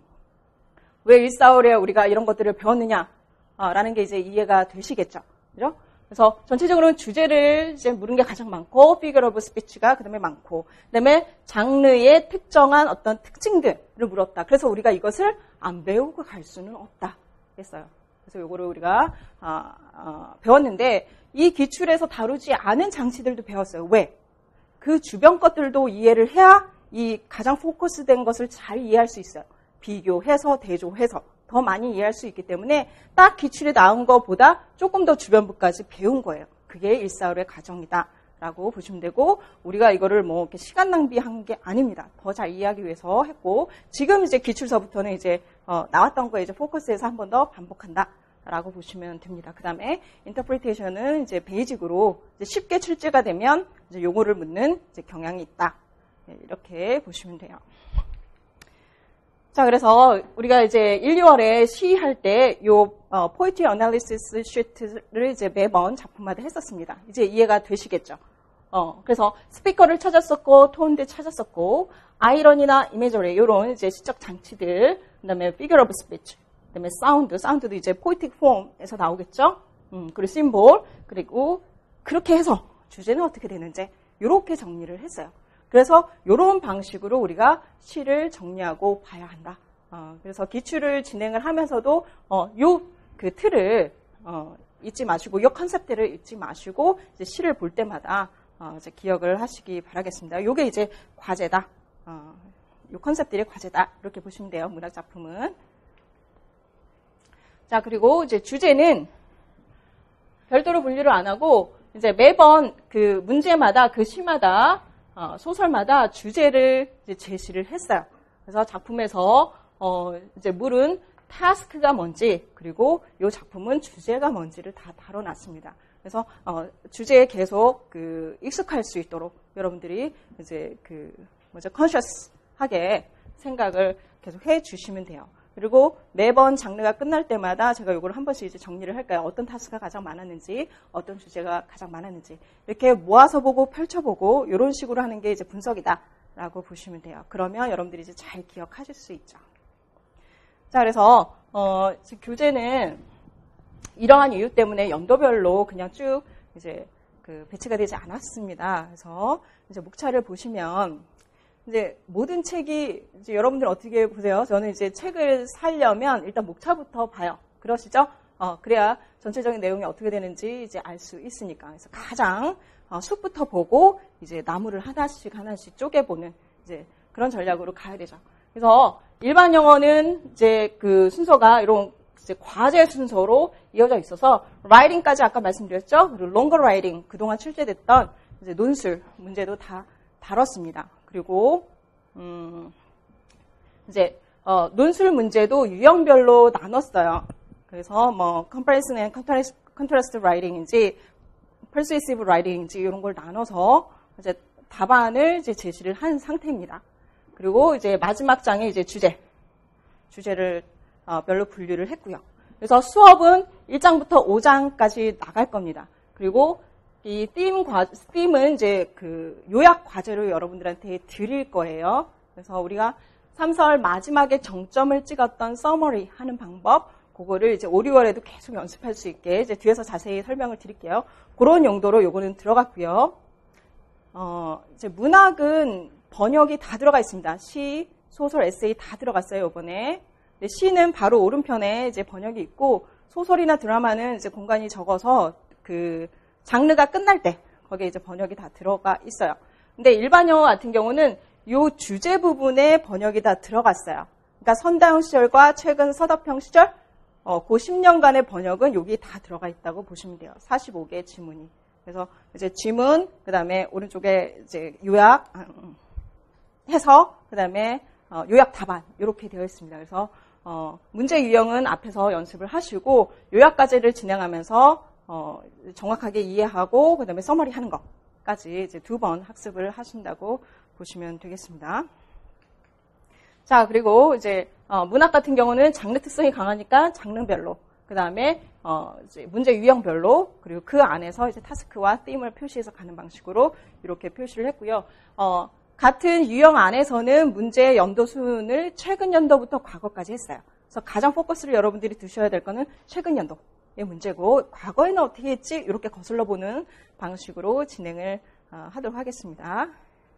왜 일사월에 우리가 이런 것들을 배웠느냐라는 게 이제 이해가 되시겠죠. 그죠? 그래서 전체적으로는 주제를 이제 물은 게 가장 많고, figure of speech가 그 다음에 많고, 그 다음에 장르의 특정한 어떤 특징들을 물었다. 그래서 우리가 이것을 안 배우고 갈 수는 없다. 했어요. 그래서 요거를 우리가 아, 아, 배웠는데, 이 기출에서 다루지 않은 장치들도 배웠어요. 왜? 그 주변 것들도 이해를 해야 이 가장 포커스된 것을 잘 이해할 수 있어요. 비교해서, 대조해서. 더 많이 이해할 수 있기 때문에 딱 기출에 나온 것보다 조금 더 주변부까지 배운 거예요. 그게 일사월의 과정이다 라고 보시면 되고, 우리가 이거를 뭐 이렇게 시간 낭비한 게 아닙니다. 더 잘 이해하기 위해서 했고, 지금 이제 기출서부터는 이제 어, 나왔던 거에 이제 포커스해서 한 번 더 반복한다 라고 보시면 됩니다. 그 다음에 인터프리테이션은 이제 베이직으로 이제 쉽게 출제가 되면 이제 용어를 묻는 이제 경향이 있다. 이렇게 보시면 돼요. 자, 그래서 우리가 이제 일, 이월에 시할 때 요 어, 포에트리 어널리시스 시트를 이제 매번 작품마다 했었습니다. 이제 이해가 되시겠죠? 어, 그래서 스피커를 찾았었고, 톤도 찾았었고, 아이러니나 이미저리 이런 이제 시적 장치들, 그다음에 figure of speech, 그다음에 사운드, 사운드도 이제 poetic form에서 나오겠죠? 음, 그리고 심볼, 그리고 그렇게 해서 주제는 어떻게 되는지 이렇게 정리를 했어요. 그래서 이런 방식으로 우리가 시를 정리하고 봐야 한다. 어, 그래서 기출을 진행을 하면서도 어, 요 그 틀을 어, 잊지 마시고, 이 컨셉들을 잊지 마시고, 이제 시를 볼 때마다, 어, 이제 기억을 하시기 바라겠습니다. 요게 이제 과제다. 어, 요 컨셉들이 과제다. 이렇게 보시면 돼요. 문학 작품은. 자, 그리고 이제 주제는 별도로 분류를 안 하고, 이제 매번 그 문제마다, 그 시마다, 어, 소설마다 주제를 이제 제시를 했어요. 그래서 작품에서, 어, 이제 물은 타스크가 뭔지, 그리고 이 작품은 주제가 뭔지를 다 다뤄놨습니다. 그래서, 어, 주제에 계속 그 익숙할 수 있도록 여러분들이 이제 그, 뭐죠, 컨셔스하게 생각을 계속 해 주시면 돼요. 그리고 매번 장르가 끝날 때마다 제가 이걸 한 번씩 이제 정리를 할까요? 어떤 타스크가 가장 많았는지, 어떤 주제가 가장 많았는지, 이렇게 모아서 보고 펼쳐보고, 이런 식으로 하는 게 이제 분석이다라고 보시면 돼요. 그러면 여러분들이 이제 잘 기억하실 수 있죠. 자, 그래서, 어, 교재는 이러한 이유 때문에 연도별로 그냥 쭉 이제 그 배치가 되지 않았습니다. 그래서 이제 목차를 보시면, 이제 모든 책이 이제 여러분들 어떻게 보세요? 저는 이제 책을 사려면 일단 목차부터 봐요. 그러시죠? 어, 그래야 전체적인 내용이 어떻게 되는지 이제 알 수 있으니까. 그래서 가장 어, 숲부터 보고 이제 나무를 하나씩 하나씩 쪼개보는 이제 그런 전략으로 가야 되죠. 그래서 일반 영어는 이제 그 순서가 이런 이제 과제 순서로 이어져 있어서 라이팅까지 아까 말씀드렸죠? 그리고 롱거 라이팅 그동안 출제됐던 이제 논술 문제도 다 다뤘습니다. 그리고 음 이제 어 논술 문제도 유형별로 나눴어요. 그래서 뭐 comparison and contrast writing인지 persuasive writing인지 이런 걸 나눠서 이제 답안을 이제 제시를 한 상태입니다. 그리고 이제 마지막 장에 이제 주제 주제를 어, 별로 분류를 했고요. 그래서 수업은 일 장부터 오 장까지 나갈 겁니다. 그리고 이 theme 과, theme은 이제 그 요약 과제로 여러분들한테 드릴 거예요. 그래서 우리가 삼설 마지막에 정점을 찍었던 summary 하는 방법, 그거를 이제 오, 유월에도 계속 연습할 수 있게 이제 뒤에서 자세히 설명을 드릴게요. 그런 용도로 요거는 들어갔고요. 어, 이제 문학은 번역이 다 들어가 있습니다. 시, 소설, 에세이 다 들어갔어요, 이번에. 근데 시는 바로 오른편에 이제 번역이 있고, 소설이나 드라마는 이제 공간이 적어서 그 장르가 끝날 때 거기에 이제 번역이 다 들어가 있어요. 근데 일반 영어 같은 경우는 요 주제 부분에 번역이 다 들어갔어요. 그러니까 선다운 시절과 최근 서답형 시절, 어, 그 십 년간의 번역은 여기 다 들어가 있다고 보시면 돼요. 사십오 개 지문이. 그래서 이제 지문, 그 다음에 오른쪽에 이제 요약, 해서, 그 다음에 어, 요약 답안, 이렇게 되어 있습니다. 그래서 어, 문제 유형은 앞에서 연습을 하시고, 요약 과제를 진행하면서 어, 정확하게 이해하고, 그 다음에 서머리 하는 것까지 이제 두 번 학습을 하신다고 보시면 되겠습니다. 자, 그리고 이제 어, 문학 같은 경우는 장르 특성이 강하니까 장르별로, 그 다음에 어, 이제 문제 유형별로, 그리고 그 안에서 이제 타스크와 띠임을 표시해서 가는 방식으로 이렇게 표시를 했고요. 어, 같은 유형 안에서는 문제의 연도 순을 최근 연도부터 과거까지 했어요. 그래서 가장 포커스를 여러분들이 두셔야 될 거는 최근 연도의 문제고, 과거에는 어떻게 했지? 이렇게 거슬러 보는 방식으로 진행을 어, 하도록 하겠습니다.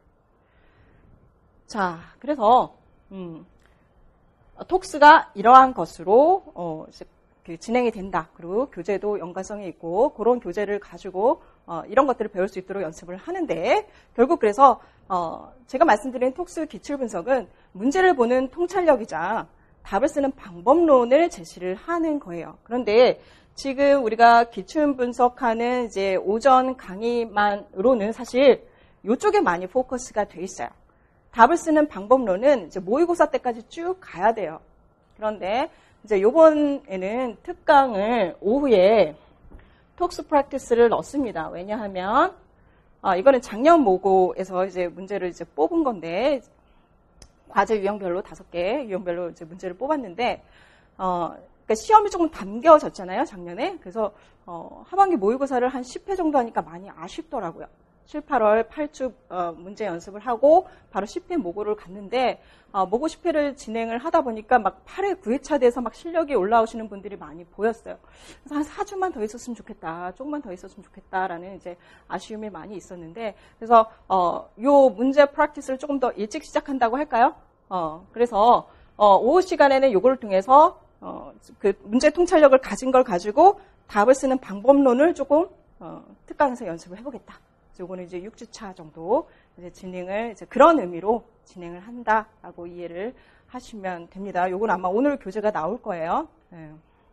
자, 그래서 음, 톡스가 이러한 것으로 어, 이제 그 진행이 된다. 그리고 교재도 연관성이 있고, 그런 교재를 가지고 어, 이런 것들을 배울 수 있도록 연습을 하는데, 결국 그래서 어, 제가 말씀드린 톡스 기출 분석은 문제를 보는 통찰력이자 답을 쓰는 방법론을 제시를 하는 거예요. 그런데 지금 우리가 기출 분석하는 이제 오전 강의만으로는 사실 이쪽에 많이 포커스가 돼 있어요. 답을 쓰는 방법론은 이제 모의고사 때까지 쭉 가야 돼요. 그런데 이제 요번에는 특강을 오후에 톡스 프랙티스를 넣습니다. 왜냐하면 아, 이거는 작년 모고에서 이제 문제를 이제 뽑은 건데, 과제 유형별로 다섯 개 유형별로 이제 문제를 뽑았는데, 어, 그러니까 시험이 조금 담겨졌잖아요, 작년에. 그래서 어, 하반기 모의고사를 한 십 회 정도 하니까 많이 아쉽더라고요. 칠, 팔월 팔 주 어, 문제 연습을 하고 바로 십 회 모고를 갔는데, 어, 모고 십 회를 진행을 하다 보니까 막 팔 회, 구 회차 돼서 막 실력이 올라오시는 분들이 많이 보였어요. 그래서 한 사 주만 더 있었으면 좋겠다, 조금만 더 있었으면 좋겠다라는 이제 아쉬움이 많이 있었는데, 그래서 어, 요 문제 프랙티스를 조금 더 일찍 시작한다고 할까요? 어, 그래서 어, 오후 시간에는 요걸 통해서 어, 그 문제 통찰력을 가진 걸 가지고 답을 쓰는 방법론을 조금 어, 특강에서 연습을 해보겠다. 요거는 이제 육 주차 정도 이제 진행을 이제 그런 의미로 진행을 한다라고 이해를 하시면 됩니다. 요건 아마 오늘 교재가 나올 거예요. 네.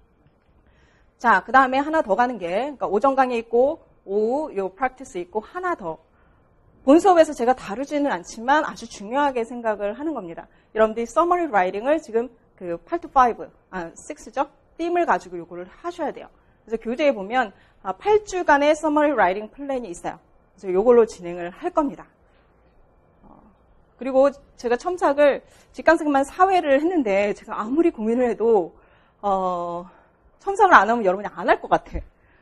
자, 그 다음에 하나 더 가는 게, 그러니까 오전 강의 있고 오후 요 프랙티스 있고 하나 더. 본 수업에서 제가 다루지는 않지만 아주 중요하게 생각을 하는 겁니다. 여러분들이 서머리 라이팅을 지금 그 팔 to 오, 아, 육죠? 띠을 가지고 요거를 하셔야 돼요. 그래서 교재에 보면 팔 주간의 서머리 라이팅 플랜이 있어요. 그래서 요걸로 진행을 할 겁니다. 어, 그리고 제가 첨삭을 직강생만 사 회를 했는데 제가 아무리 고민을 해도 어, 첨삭을 안 하면 여러분이 안 할 것 같아.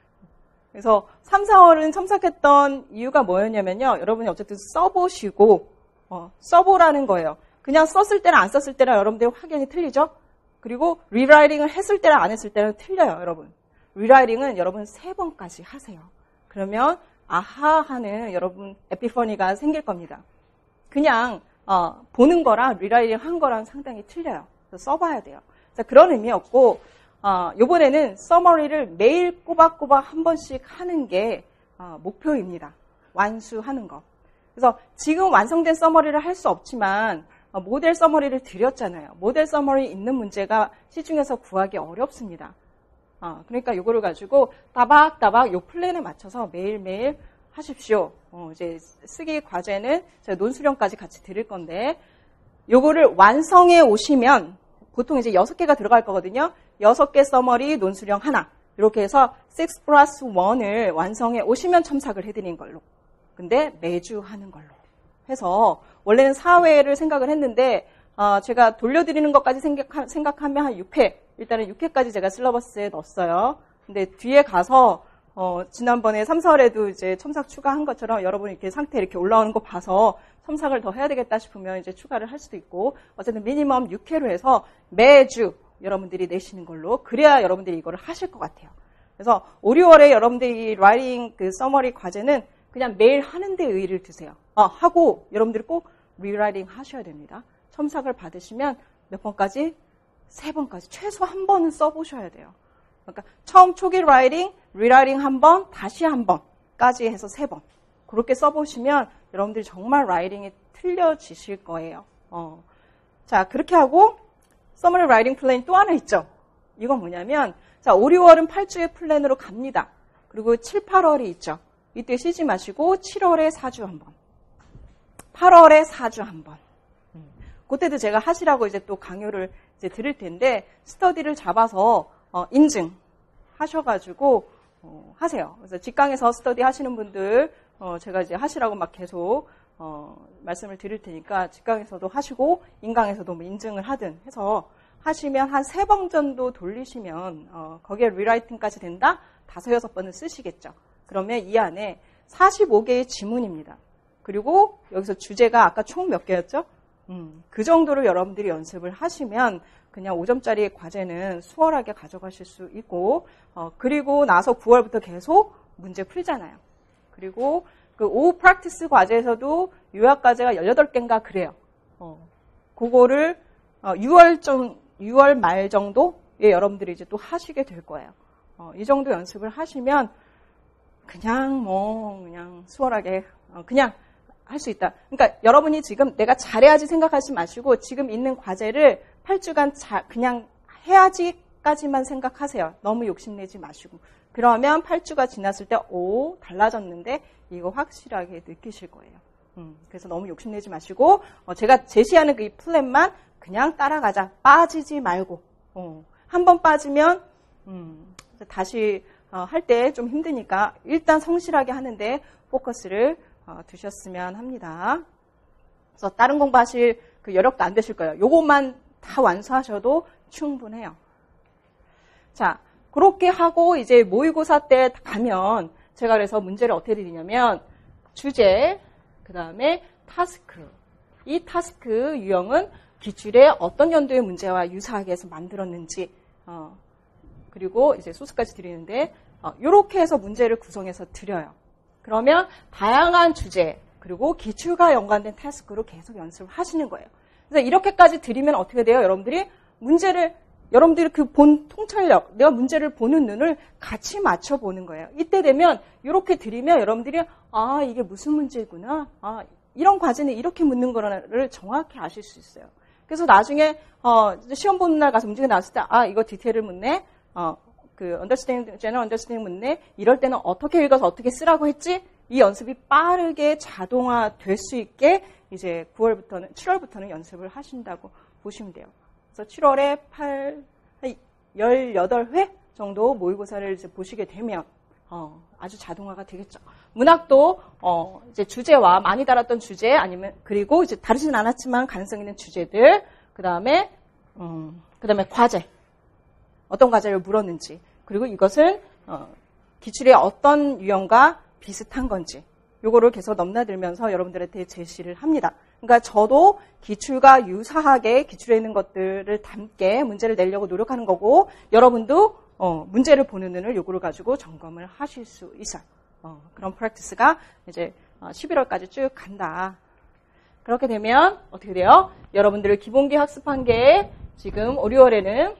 그래서 삼, 사월은 첨삭했던 이유가 뭐였냐면요. 여러분이 어쨌든 써보시고 어, 써보라는 거예요. 그냥 썼을 때랑 안 썼을 때랑 여러분들이 확연히 틀리죠. 그리고 리라이팅을 했을 때랑 안 했을 때랑 틀려요. 여러분. 리라이팅은 여러분 세 번까지 하세요. 그러면 아하 하는 여러분 에피퍼니가 생길 겁니다. 그냥 어, 보는 거랑 리라이팅 한 거랑 상당히 틀려요. 그래서 써봐야 돼요. 그래서 그런 의미였고 어, 이번에는 서머리를 매일 꼬박꼬박 한 번씩 하는 게 어, 목표입니다. 완수하는 거. 그래서 지금 완성된 서머리를 할 수 없지만 어, 모델 서머리를 드렸잖아요. 모델 서머리 있는 문제가 시중에서 구하기 어렵습니다. 어, 그러니까 이거를 가지고 따박따박 요 플랜에 맞춰서 매일매일 하십시오. 어, 이제 쓰기 과제는 제가 논수령까지 같이 드릴 건데 요거를 완성해 오시면 보통 이제 여섯 개가 들어갈 거거든요. 여섯 개 서머리, 논수령 하나. 이렇게 해서 육 플러스 일을 완성해 오시면 첨삭을 해드린 걸로. 근데 매주 하는 걸로 해서 원래는 사 회를 생각을 했는데 어, 제가 돌려드리는 것까지 생각하, 생각하면 한 육 회. 일단은 육 회까지 제가 실러버스에 넣었어요. 근데 뒤에 가서 어, 지난번에 삼, 사월에도 이제 첨삭 추가한 것처럼 여러분이 이렇게 상태 이렇게 올라오는 거 봐서 첨삭을 더 해야 되겠다 싶으면 이제 추가를 할 수도 있고 어쨌든 미니멈 육 회로 해서 매주 여러분들이 내시는 걸로 그래야 여러분들이 이거를 하실 것 같아요. 그래서 오, 유월에 여러분들이 라이팅 그 서머리 과제는 그냥 매일 하는 데 의의를 두세요. 아, 하고 여러분들이 꼭 리라이팅 하셔야 됩니다. 첨삭을 받으시면 몇 번까지? 세 번까지 최소 한 번은 써보셔야 돼요. 그러니까 처음 초기 라이팅, 리라이팅 한 번, 다시 한 번까지 해서 세 번. 그렇게 써보시면 여러분들이 정말 라이팅이 틀려지실 거예요. 어. 자, 그렇게 하고 서머리 라이팅 플랜이 또 하나 있죠. 이건 뭐냐면 자, 오, 유월은 팔 주의 플랜으로 갑니다. 그리고 칠, 팔월이 있죠. 이때 쉬지 마시고 칠월에 사 주 한 번. 팔월에 사 주 한 번. 음. 그때도 제가 하시라고 이제 또 강요를 이제 드릴 텐데 스터디를 잡아서 어, 인증하셔가지고 어, 하세요. 그래서 직강에서 스터디 하시는 분들 어, 제가 이제 하시라고 막 계속 어, 말씀을 드릴 테니까 직강에서도 하시고 인강에서도 뭐 인증을 하든 해서 하시면 한 세 번 정도 돌리시면 어, 거기에 리라이팅까지 된다? 다섯, 여섯 번을 쓰시겠죠. 그러면 이 안에 사십오 개의 지문입니다. 그리고 여기서 주제가 아까 총 몇 개였죠? 음, 그 정도로 여러분들이 연습을 하시면 그냥 오 점짜리 과제는 수월하게 가져가실 수 있고 어, 그리고 나서 구월부터 계속 문제 풀잖아요. 그리고 그 오후 프랙티스 과제에서도 요약 과제가 열여덟 개인가 그래요. 어, 그거를 어, 유월 좀 유월 말 정도에 여러분들이 이제 또 하시게 될 거예요. 어, 이 정도 연습을 하시면 그냥 뭐 그냥 수월하게 어, 그냥 할 수 있다. 그러니까 여러분이 지금 내가 잘해야지 생각하지 마시고 지금 있는 과제를 팔 주간 자, 그냥 해야지까지만 생각하세요. 너무 욕심내지 마시고. 그러면 팔 주가 지났을 때 오, 달라졌는데 이거 확실하게 느끼실 거예요. 음, 그래서 너무 욕심내지 마시고 어, 제가 제시하는 그 이 플랜만 그냥 따라가자. 빠지지 말고. 어, 한 번 빠지면 음, 다시 어, 할 때 좀 힘드니까 일단 성실하게 하는데 포커스를 어, 두셨으면 합니다. 그래서 다른 공부하실 그 여력도 안 되실 거예요. 요것만 다 완수하셔도 충분해요. 자, 그렇게 하고 이제 모의고사 때 가면 제가 그래서 문제를 어떻게 드리냐면 주제, 그 다음에 타스크. 이 타스크 유형은 기출에 어떤 연도의 문제와 유사하게 해서 만들었는지 어, 그리고 이제 소스까지 드리는데 어, 이렇게 해서 문제를 구성해서 드려요. 그러면 다양한 주제 그리고 기출과 연관된 타스크로 계속 연습을 하시는 거예요. 그래서 이렇게까지 드리면 어떻게 돼요? 여러분들이 문제를 여러분들이 그 본 통찰력, 내가 문제를 보는 눈을 같이 맞춰보는 거예요. 이때 되면 이렇게 드리면 여러분들이 아 이게 무슨 문제구나, 아 이런 과제는 이렇게 묻는 거를 정확히 아실 수 있어요. 그래서 나중에 어, 시험 보는 날 가서 문제가 나왔을 때 아 이거 디테일을 묻네, 어, 그 understanding, general understanding 묻네, 이럴 때는 어떻게 읽어서 어떻게 쓰라고 했지? 이 연습이 빠르게 자동화 될 수 있게 이제 구월부터는, 칠월부터는 연습을 하신다고 보시면 돼요. 그래서 칠월에 팔, 열여덟 회 정도 모의고사를 이제 보시게 되면, 어, 아주 자동화가 되겠죠. 문학도, 어, 이제 주제와 많이 다뤘던 주제, 아니면, 그리고 이제 다르진 않았지만 가능성 있는 주제들, 그 다음에, 음, 그 다음에 과제. 어떤 과제를 물었는지, 그리고 이것은, 어, 기출의 어떤 유형과 비슷한 건지, 요거를 계속 넘나들면서 여러분들한테 제시를 합니다. 그러니까 저도 기출과 유사하게 기출에 있는 것들을 담게 문제를 내려고 노력하는 거고, 여러분도 어, 문제를 보는 눈을 요구를 가지고 점검을 하실 수 있어요. 어, 그런 프랙티스가 이제 십일월까지 쭉 간다. 그렇게 되면 어떻게 돼요? 여러분들을 기본기 학습한 게 지금 오월에는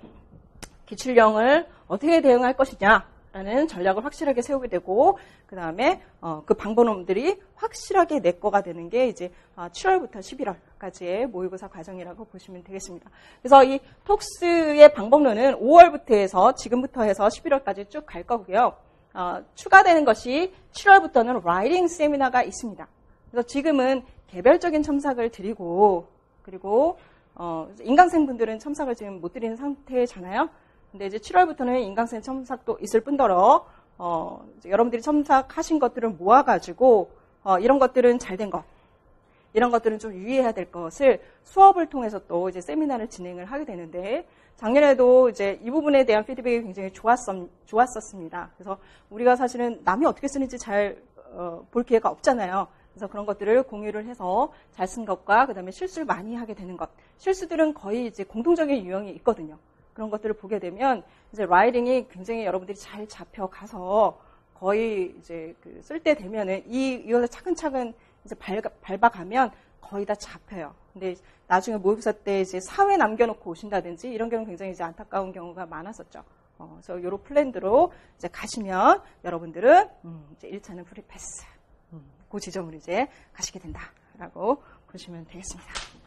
기출형을 어떻게 대응할 것이냐 라는 전략을 확실하게 세우게 되고, 그 다음에 어, 그 방법론들이 확실하게 내 거가 되는 게 이제 칠월부터 십일월까지의 모의고사 과정이라고 보시면 되겠습니다. 그래서 이 톡스의 방법론은 오월부터 해서 지금부터 해서 십일월까지 쭉 갈 거고요. 어, 추가되는 것이 칠월부터는 라이팅 세미나가 있습니다. 그래서 지금은 개별적인 첨삭을 드리고, 그리고 어, 인강생분들은 첨삭을 지금 못 드리는 상태잖아요. 근데 이제 칠월부터는 인강생 첨삭도 있을 뿐더러 어, 이제 여러분들이 첨삭하신 것들을 모아가지고 어, 이런 것들은 잘 된 것, 이런 것들은 좀 유의해야 될 것을 수업을 통해서 또 이제 세미나를 진행을 하게 되는데, 작년에도 이제 이 부분에 대한 피드백이 굉장히 좋았었, 좋았었습니다. 그래서 우리가 사실은 남이 어떻게 쓰는지 잘 어, 볼 기회가 없잖아요. 그래서 그런 것들을 공유를 해서 잘 쓴 것과 그 다음에 실수를 많이 하게 되는 것, 실수들은 거의 이제 공통적인 유형이 있거든요. 그런 것들을 보게 되면 이제 라이팅이 굉장히 여러분들이 잘 잡혀가서 거의 이제 그 쓸 때 되면은 이 이것을 차근차근 이제 밟아, 밟아가면 거의 다 잡혀요. 근데 나중에 모의고사 때 이제 사회 남겨놓고 오신다든지 이런 경우 굉장히 이제 안타까운 경우가 많았었죠. 어, 그래서 이런 플랜대로 이제 가시면 여러분들은 음, 이제 일 차는 프리 패스, 음, 그 지점으로 이제 가시게 된다라고 보시면 되겠습니다.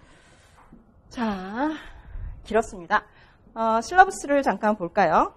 자, 길었습니다. 어, 실러버스를 잠깐 볼까요?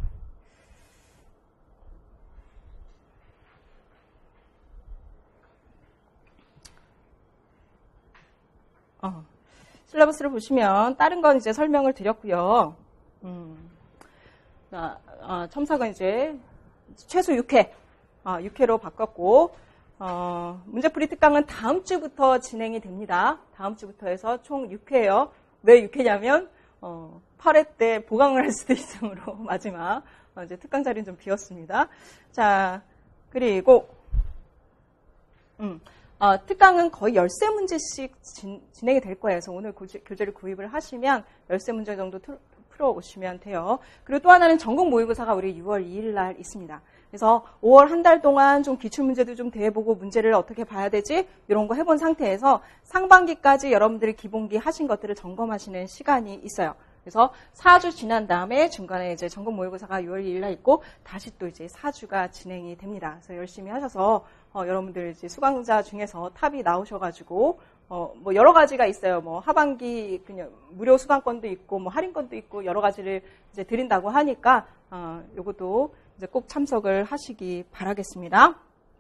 어, 실러버스를 보시면 다른 건 이제 설명을 드렸고요. 음, 어, 어, 첨삭은 이제 최소 육 회, 어, 육 회로 바꿨고, 어, 문제풀이 특강은 다음 주부터 진행이 됩니다. 다음 주부터 해서 총 육 회예요. 왜 육 회냐면 어, 팔 회 때 보강을 할 수도 있으므로 마지막 어, 이제 특강 자리는 좀 비었습니다. 자, 그리고 음, 어, 특강은 거의 열세 문제씩 진, 진행이 될 거예요. 그래서 오늘 고지, 교재를 구입을 하시면 열세 문제 정도 틀, 풀어오시면 돼요. 그리고 또 하나는 전국 모의고사가 우리 유월 이일 날 있습니다. 그래서 오월 한 달 동안 좀 기출문제도 좀 대보고 문제를 어떻게 봐야 되지? 이런 거 해본 상태에서 상반기까지 여러분들이 기본기 하신 것들을 점검하시는 시간이 있어요. 그래서 사 주 지난 다음에 중간에 이제 전국 모의고사가 유월 이일 날 있고 다시 또 이제 사 주가 진행이 됩니다. 그래서 열심히 하셔서 어, 여러분들 이제 수강자 중에서 탑이 나오셔가지고 어, 뭐 여러 가지가 있어요. 뭐 하반기 그냥 무료 수강권도 있고 뭐 할인권도 있고 여러 가지를 이제 드린다고 하니까 어, 요것도 이제 꼭 참석을 하시기 바라겠습니다.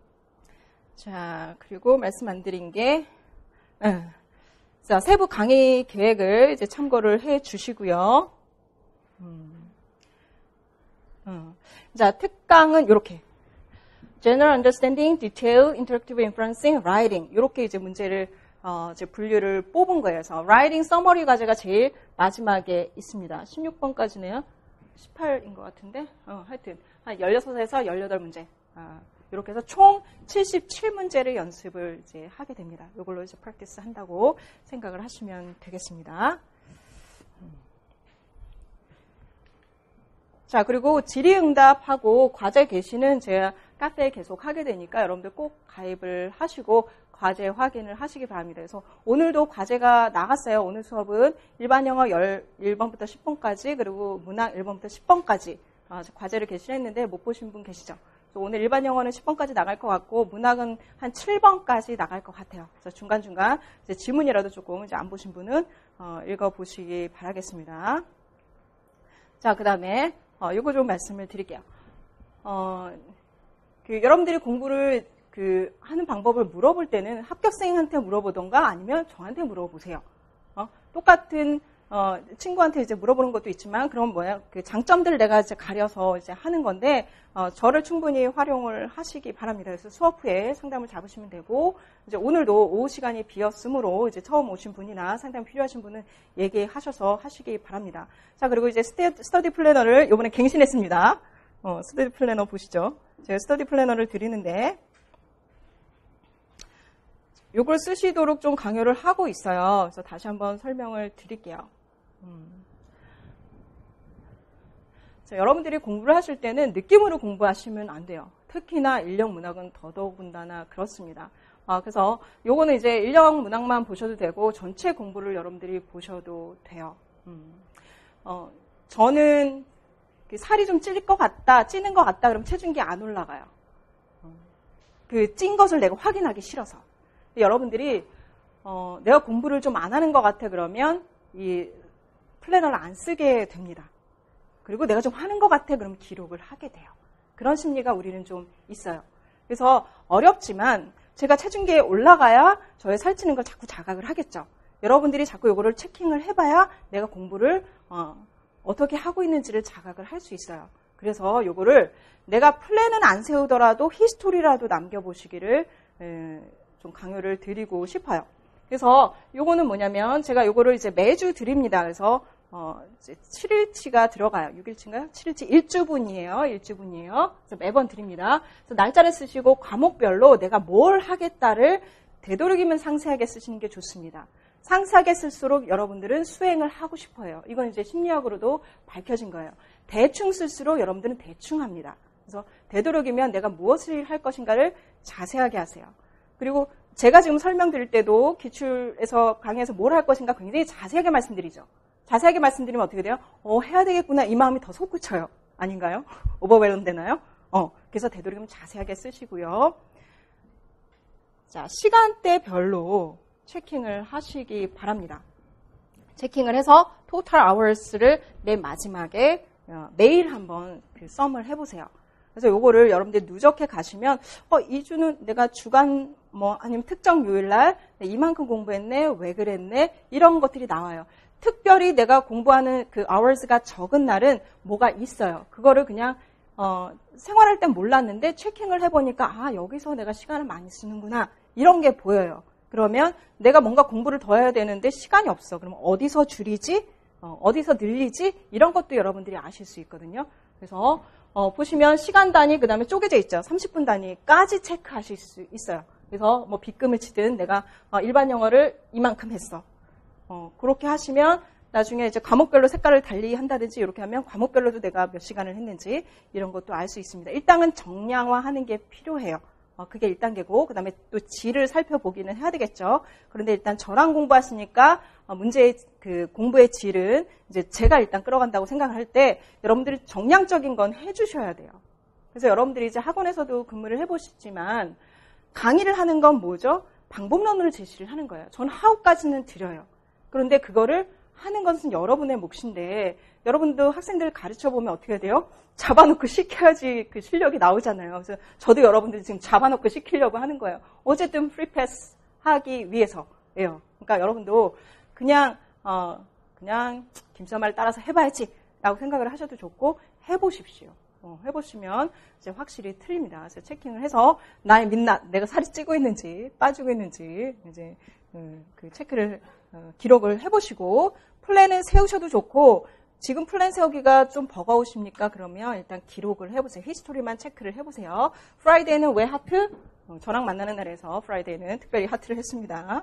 자, 그리고 말씀 안 드린 게, 음, 자, 세부 강의 계획을 이제 참고를 해 주시고요. 음, 음. 자, 특강은 이렇게. General Understanding, Detail, Interactive Inferencing, Writing. 이렇게 이제 문제를, 어, 이제 분류를 뽑은 거예요. 그래서 Writing Summary 과제가 제일 마지막에 있습니다. 십육 번까지네요. 십팔인 것 같은데. 어, 하여튼. 한 열여섯에서 열여덟 문제. 아, 이렇게 해서 총 칠십칠 문제를 연습을 이제 하게 됩니다. 이걸로 이제 프랙티스 한다고 생각을 하시면 되겠습니다. 자, 그리고 질의응답하고 과제 게시는 제가 카페에 계속 하게 되니까 여러분들 꼭 가입을 하시고 과제 확인을 하시기 바랍니다. 그래서 오늘도 과제가 나갔어요. 오늘 수업은 일반 영어 일 번부터 십 번까지 그리고 문학 일 번부터 십 번까지 어, 과제를 게시했는데 못 보신 분 계시죠? 오늘 일반 영어는 십 번까지 나갈 것 같고 문학은 한 칠 번까지 나갈 것 같아요. 그래서 중간중간 이제 지문이라도 조금 이제 안 보신 분은 어, 읽어보시기 바라겠습니다. 자, 그 다음에 어, 요거 좀 말씀을 드릴게요. 어, 그 여러분들이 공부를 그 하는 방법을 물어볼 때는 합격생한테 물어보던가 아니면 저한테 물어보세요. 어, 똑같은 어, 친구한테 이제 물어보는 것도 있지만, 그럼 뭐야, 그 장점들 내가 이제 가려서 이제 하는 건데, 어, 저를 충분히 활용을 하시기 바랍니다. 그래서 수업 후에 상담을 잡으시면 되고, 이제 오늘도 오후 시간이 비었으므로, 이제 처음 오신 분이나 상담 필요하신 분은 얘기하셔서 하시기 바랍니다. 자, 그리고 이제 스테, 스터디 플래너를 요번에 갱신했습니다. 어, 스터디 플래너 보시죠. 제가 스터디 플래너를 드리는데, 요걸 쓰시도록 좀 강요를 하고 있어요. 그래서 다시 한번 설명을 드릴게요. 음. 자, 여러분들이 공부를 하실 때는 느낌으로 공부하시면 안 돼요. 특히나 인력 문학은 더더군다나 그렇습니다. 아, 그래서 요거는 이제 인력 문학만 보셔도 되고 전체 공부를 여러분들이 보셔도 돼요. 음. 어, 저는 살이 좀 찔릴 것 같다, 찌는 것 같다 그러면 체중이 안 올라가요. 어. 그 찐 것을 내가 확인하기 싫어서. 여러분들이 어, 내가 공부를 좀 안 하는 것 같아 그러면 이 플래너를 안 쓰게 됩니다. 그리고 내가 좀 하는 것 같아 그러면 기록을 하게 돼요. 그런 심리가 우리는 좀 있어요. 그래서 어렵지만 제가 체중계에 올라가야 저의 살찌는 걸 자꾸 자각을 하겠죠. 여러분들이 자꾸 이거를 체킹을 해봐야 내가 공부를 어, 어떻게 하고 있는지를 자각을 할 수 있어요. 그래서 이거를 내가 플랜은 안 세우더라도 히스토리라도 남겨보시기를 에, 좀 강요를 드리고 싶어요. 그래서 요거는 뭐냐면 제가 요거를 이제 매주 드립니다. 그래서 어 이제 칠 일치가 들어가요. 육 일치인가요? 칠 일치 일주분이에요. 일주분이에요. 그래서 매번 드립니다. 그래서 날짜를 쓰시고 과목별로 내가 뭘 하겠다를 되도록이면 상세하게 쓰시는 게 좋습니다. 상세하게 쓸수록 여러분들은 수행을 하고 싶어요. 이건 이제 심리학으로도 밝혀진 거예요. 대충 쓸수록 여러분들은 대충 합니다. 그래서 되도록이면 내가 무엇을 할 것인가를 자세하게 하세요. 그리고 제가 지금 설명드릴 때도 기출에서 강의에서 뭘 할 것인가 굉장히 자세하게 말씀드리죠. 자세하게 말씀드리면 어떻게 돼요? 어, 해야 되겠구나. 이 마음이 더 솟구쳐요. 아닌가요? 오버웰럼 되나요? 어, 그래서 되도록이면 자세하게 쓰시고요. 자, 시간대별로 체킹을 하시기 바랍니다. 체킹을 해서 total hours를 맨 마지막에 매일 한번 그 썸을 해보세요. 그래서 요거를 여러분들이 누적해 가시면 어, 이 주는 내가 주간 뭐 아니면 특정 요일날 이만큼 공부했네, 왜 그랬네 이런 것들이 나와요. 특별히 내가 공부하는 그 hours가 적은 날은 뭐가 있어요. 그거를 그냥 어, 생활할 땐 몰랐는데 체킹을 해보니까 아 여기서 내가 시간을 많이 쓰는구나 이런 게 보여요. 그러면 내가 뭔가 공부를 더 해야 되는데 시간이 없어. 그럼 어디서 줄이지? 어, 어디서 늘리지? 이런 것도 여러분들이 아실 수 있거든요. 그래서 어, 보시면 시간 단위 그 다음에 쪼개져 있죠. 삼십 분 단위까지 체크하실 수 있어요. 그래서 뭐 빗금을 치든 내가 어, 일반 영어를 이만큼 했어. 어, 그렇게 하시면 나중에 이제 과목별로 색깔을 달리 한다든지 이렇게 하면 과목별로도 내가 몇 시간을 했는지 이런 것도 알 수 있습니다. 일단은 정량화하는 게 필요해요. 어, 그게 일 단계고 그 다음에 또 질을 살펴보기는 해야 되겠죠. 그런데 일단 저랑 공부하시니까 어, 문제의 그 공부의 질은 이제 제가 일단 끌어간다고 생각할 때 여러분들이 정량적인 건 해주셔야 돼요. 그래서 여러분들이 이제 학원에서도 근무를 해보시지만 강의를 하는 건 뭐죠? 방법론을 제시를 하는 거예요. 저는 하우까지는 드려요. 그런데 그거를 하는 것은 여러분의 몫인데 여러분도 학생들 가르쳐보면 어떻게 돼요? 잡아놓고 시켜야지 그 실력이 나오잖아요. 그래서 저도 여러분들이 지금 잡아놓고 시키려고 하는 거예요. 어쨌든 프리패스 하기 위해서예요. 그러니까 여러분도 그냥 어 그냥 김서말 따라서 해봐야지 라고 생각을 하셔도 좋고 해보십시오. 어, 해보시면 이제 확실히 틀립니다. 그래서 체킹을 해서 나의 민낯, 내가 살이 찌고 있는지 빠지고 있는지 이제 그, 그 체크를 어, 기록을 해보시고 플랜은 세우셔도 좋고 지금 플랜 세우기가 좀 버거우십니까? 그러면 일단 기록을 해보세요. 히스토리만 체크를 해보세요. 프라이데이는 왜 하트? 어, 저랑 만나는 날에서 프라이데이는 특별히 하트를 했습니다.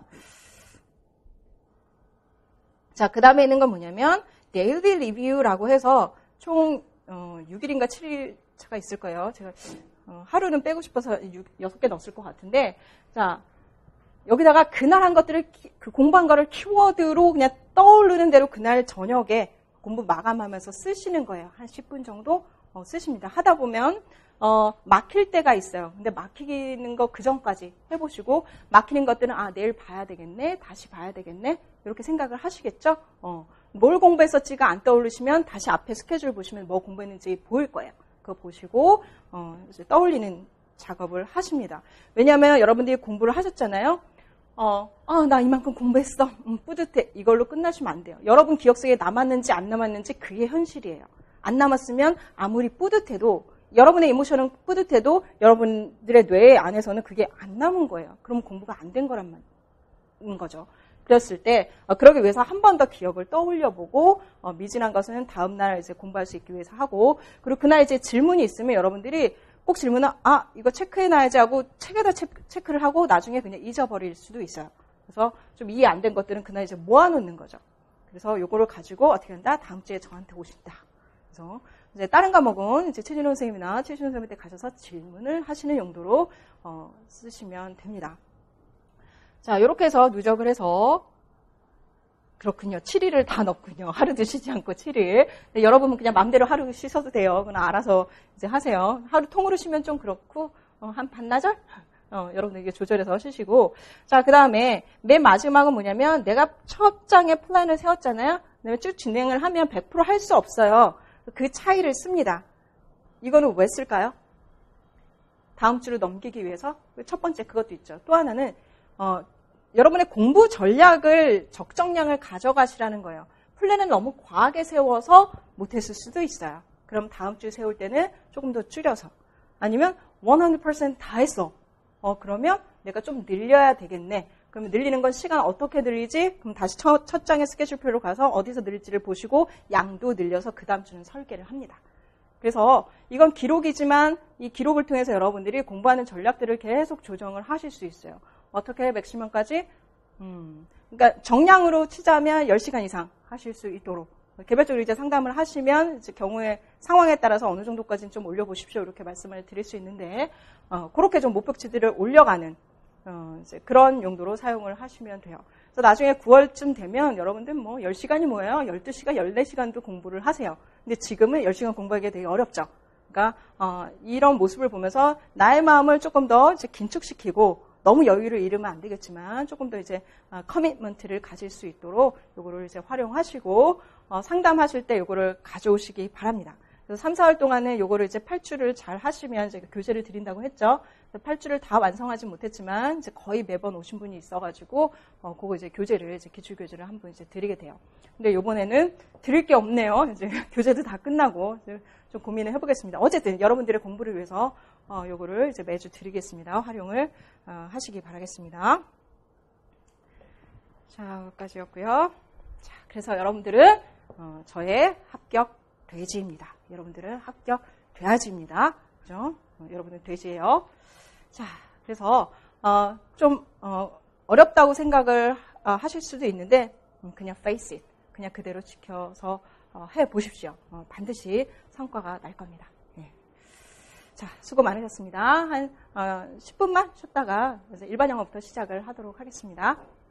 자, 그 다음에 있는 건 뭐냐면 데일리 리뷰라고 해서 총 어, 육 일인가 칠 일 차가 있을 거예요. 제가 어, 하루는 빼고 싶어서 여섯 개 넣었을 것 같은데 자 여기다가 그날 한 것들을, 그 공부한 거를 키워드로 그냥 떠오르는 대로 그날 저녁에 공부 마감하면서 쓰시는 거예요. 한 십 분 정도 어, 쓰십니다. 하다 보면 어, 막힐 때가 있어요. 근데 막히는 거 그 전까지 해보시고, 막히는 것들은 아 내일 봐야 되겠네, 다시 봐야 되겠네, 이렇게 생각을 하시겠죠. 어, 뭘 공부했었지가 안 떠오르시면 다시 앞에 스케줄 보시면 뭐 공부했는지 보일 거예요. 그거 보시고 어, 이제 떠올리는 작업을 하십니다. 왜냐하면 여러분들이 공부를 하셨잖아요. 어, 아, 나 이만큼 공부했어. 음, 뿌듯해. 이걸로 끝나시면 안 돼요. 여러분 기억 속에 남았는지 안 남았는지 그게 현실이에요. 안 남았으면 아무리 뿌듯해도, 여러분의 이모션은 뿌듯해도 여러분들의 뇌 안에서는 그게 안 남은 거예요. 그럼 공부가 안 된 거란 말인 거죠. 그랬을 때, 어, 그러기 위해서 한 번 더 기억을 떠올려보고, 어, 미진한 것은 다음날 이제 공부할 수 있기 위해서 하고, 그리고 그날 이제 질문이 있으면 여러분들이 꼭 질문은, 아, 이거 체크해놔야지 하고 책에다 체크를 하고 나중에 그냥 잊어버릴 수도 있어요. 그래서 좀 이해 안 된 것들은 그날 이제 모아놓는 거죠. 그래서 요거를 가지고 어떻게 한다? 다음 주에 저한테 오신다. 그래서 이제 다른 과목은 이제 최진호 선생님이나 최진호 선생님한테 가셔서 질문을 하시는 용도로 어, 쓰시면 됩니다. 자, 이렇게 해서 누적을 해서, 그렇군요. 칠 일을 다 넣었군요. 하루도 쉬지 않고 칠 일. 근데 여러분은 그냥 마음대로 하루 쉬셔도 돼요. 그냥 알아서 이제 하세요. 하루 통으로 쉬면 좀 그렇고, 어, 한 반나절? 어, 여러분들 이게 조절해서 쉬시고. 자, 그 다음에 맨 마지막은 뭐냐면, 내가 첫 장에 플랜을 세웠잖아요. 그다음에 쭉 진행을 하면 백 퍼센트 할 수 없어요. 그 차이를 씁니다. 이거는 왜 쓸까요? 다음 주로 넘기기 위해서. 첫 번째 그것도 있죠. 또 하나는, 어, 여러분의 공부 전략을 적정량을 가져가시라는 거예요. 플랜을 너무 과하게 세워서 못했을 수도 있어요. 그럼 다음 주 세울 때는 조금 더 줄여서. 아니면 백 퍼센트 다 했어. 어, 그러면 내가 좀 늘려야 되겠네. 그러면 늘리는 건 시간 어떻게 늘리지? 그럼 다시 첫, 첫 장의 스케줄표로 가서 어디서 늘릴지를 보시고 양도 늘려서 그 다음 주는 설계를 합니다. 그래서 이건 기록이지만 이 기록을 통해서 여러분들이 공부하는 전략들을 계속 조정을 하실 수 있어요. 어떻게 맥시멈까지? 음, 그러니까 정량으로 치자면 열 시간 이상 하실 수 있도록. 개별적으로 이제 상담을 하시면 이제 경우의 상황에 따라서 어느 정도까지는 좀 올려보십시오. 이렇게 말씀을 드릴 수 있는데, 어, 그렇게 좀 목표치들을 올려가는, 어, 이제 그런 용도로 사용을 하시면 돼요. 그래서 나중에 구월쯤 되면 여러분들 뭐 열 시간이 뭐예요? 열두 시간, 열네 시간도 공부를 하세요. 근데 지금은 열 시간 공부하기가 되게 어렵죠. 그러니까, 어, 이런 모습을 보면서 나의 마음을 조금 더 이제 긴축시키고, 너무 여유를 잃으면 안 되겠지만 조금 더 이제 커미트먼트를 가질 수 있도록 요거를 이제 활용하시고 어, 상담하실 때 요거를 가져오시기 바랍니다. 그래서 삼, 사월 동안에 요거를 이제 팔 주를 잘 하시면 제가 교재를 드린다고 했죠. 팔 주를 다 완성하지 못했지만 이제 거의 매번 오신 분이 있어가지고 어, 그거 이제 교재를 이제 기출 교재를 한 번 이제 드리게 돼요. 근데 요번에는 드릴 게 없네요. 이제 교재도 다 끝나고 이제 좀 고민을 해보겠습니다. 어쨌든 여러분들의 공부를 위해서 어, 요거를 이제 매주 드리겠습니다. 활용을 어, 하시기 바라겠습니다. 자, 여기까지였고요. 자, 그래서 여러분들은 어, 저의 합격 돼지입니다. 여러분들은 합격 돼야지입니다. 그죠? 어, 여러분은 돼지예요. 자, 그래서 어, 좀 어, 어렵다고 생각을 어, 하실 수도 있는데 음, 그냥 face it. 그냥 그대로 지켜서 어, 해보십시오. 어, 반드시 성과가 날 겁니다. 네. 자, 수고 많으셨습니다. 한 어, 십 분만 쉬었다가 이제 일반 영어부터 시작을 하도록 하겠습니다.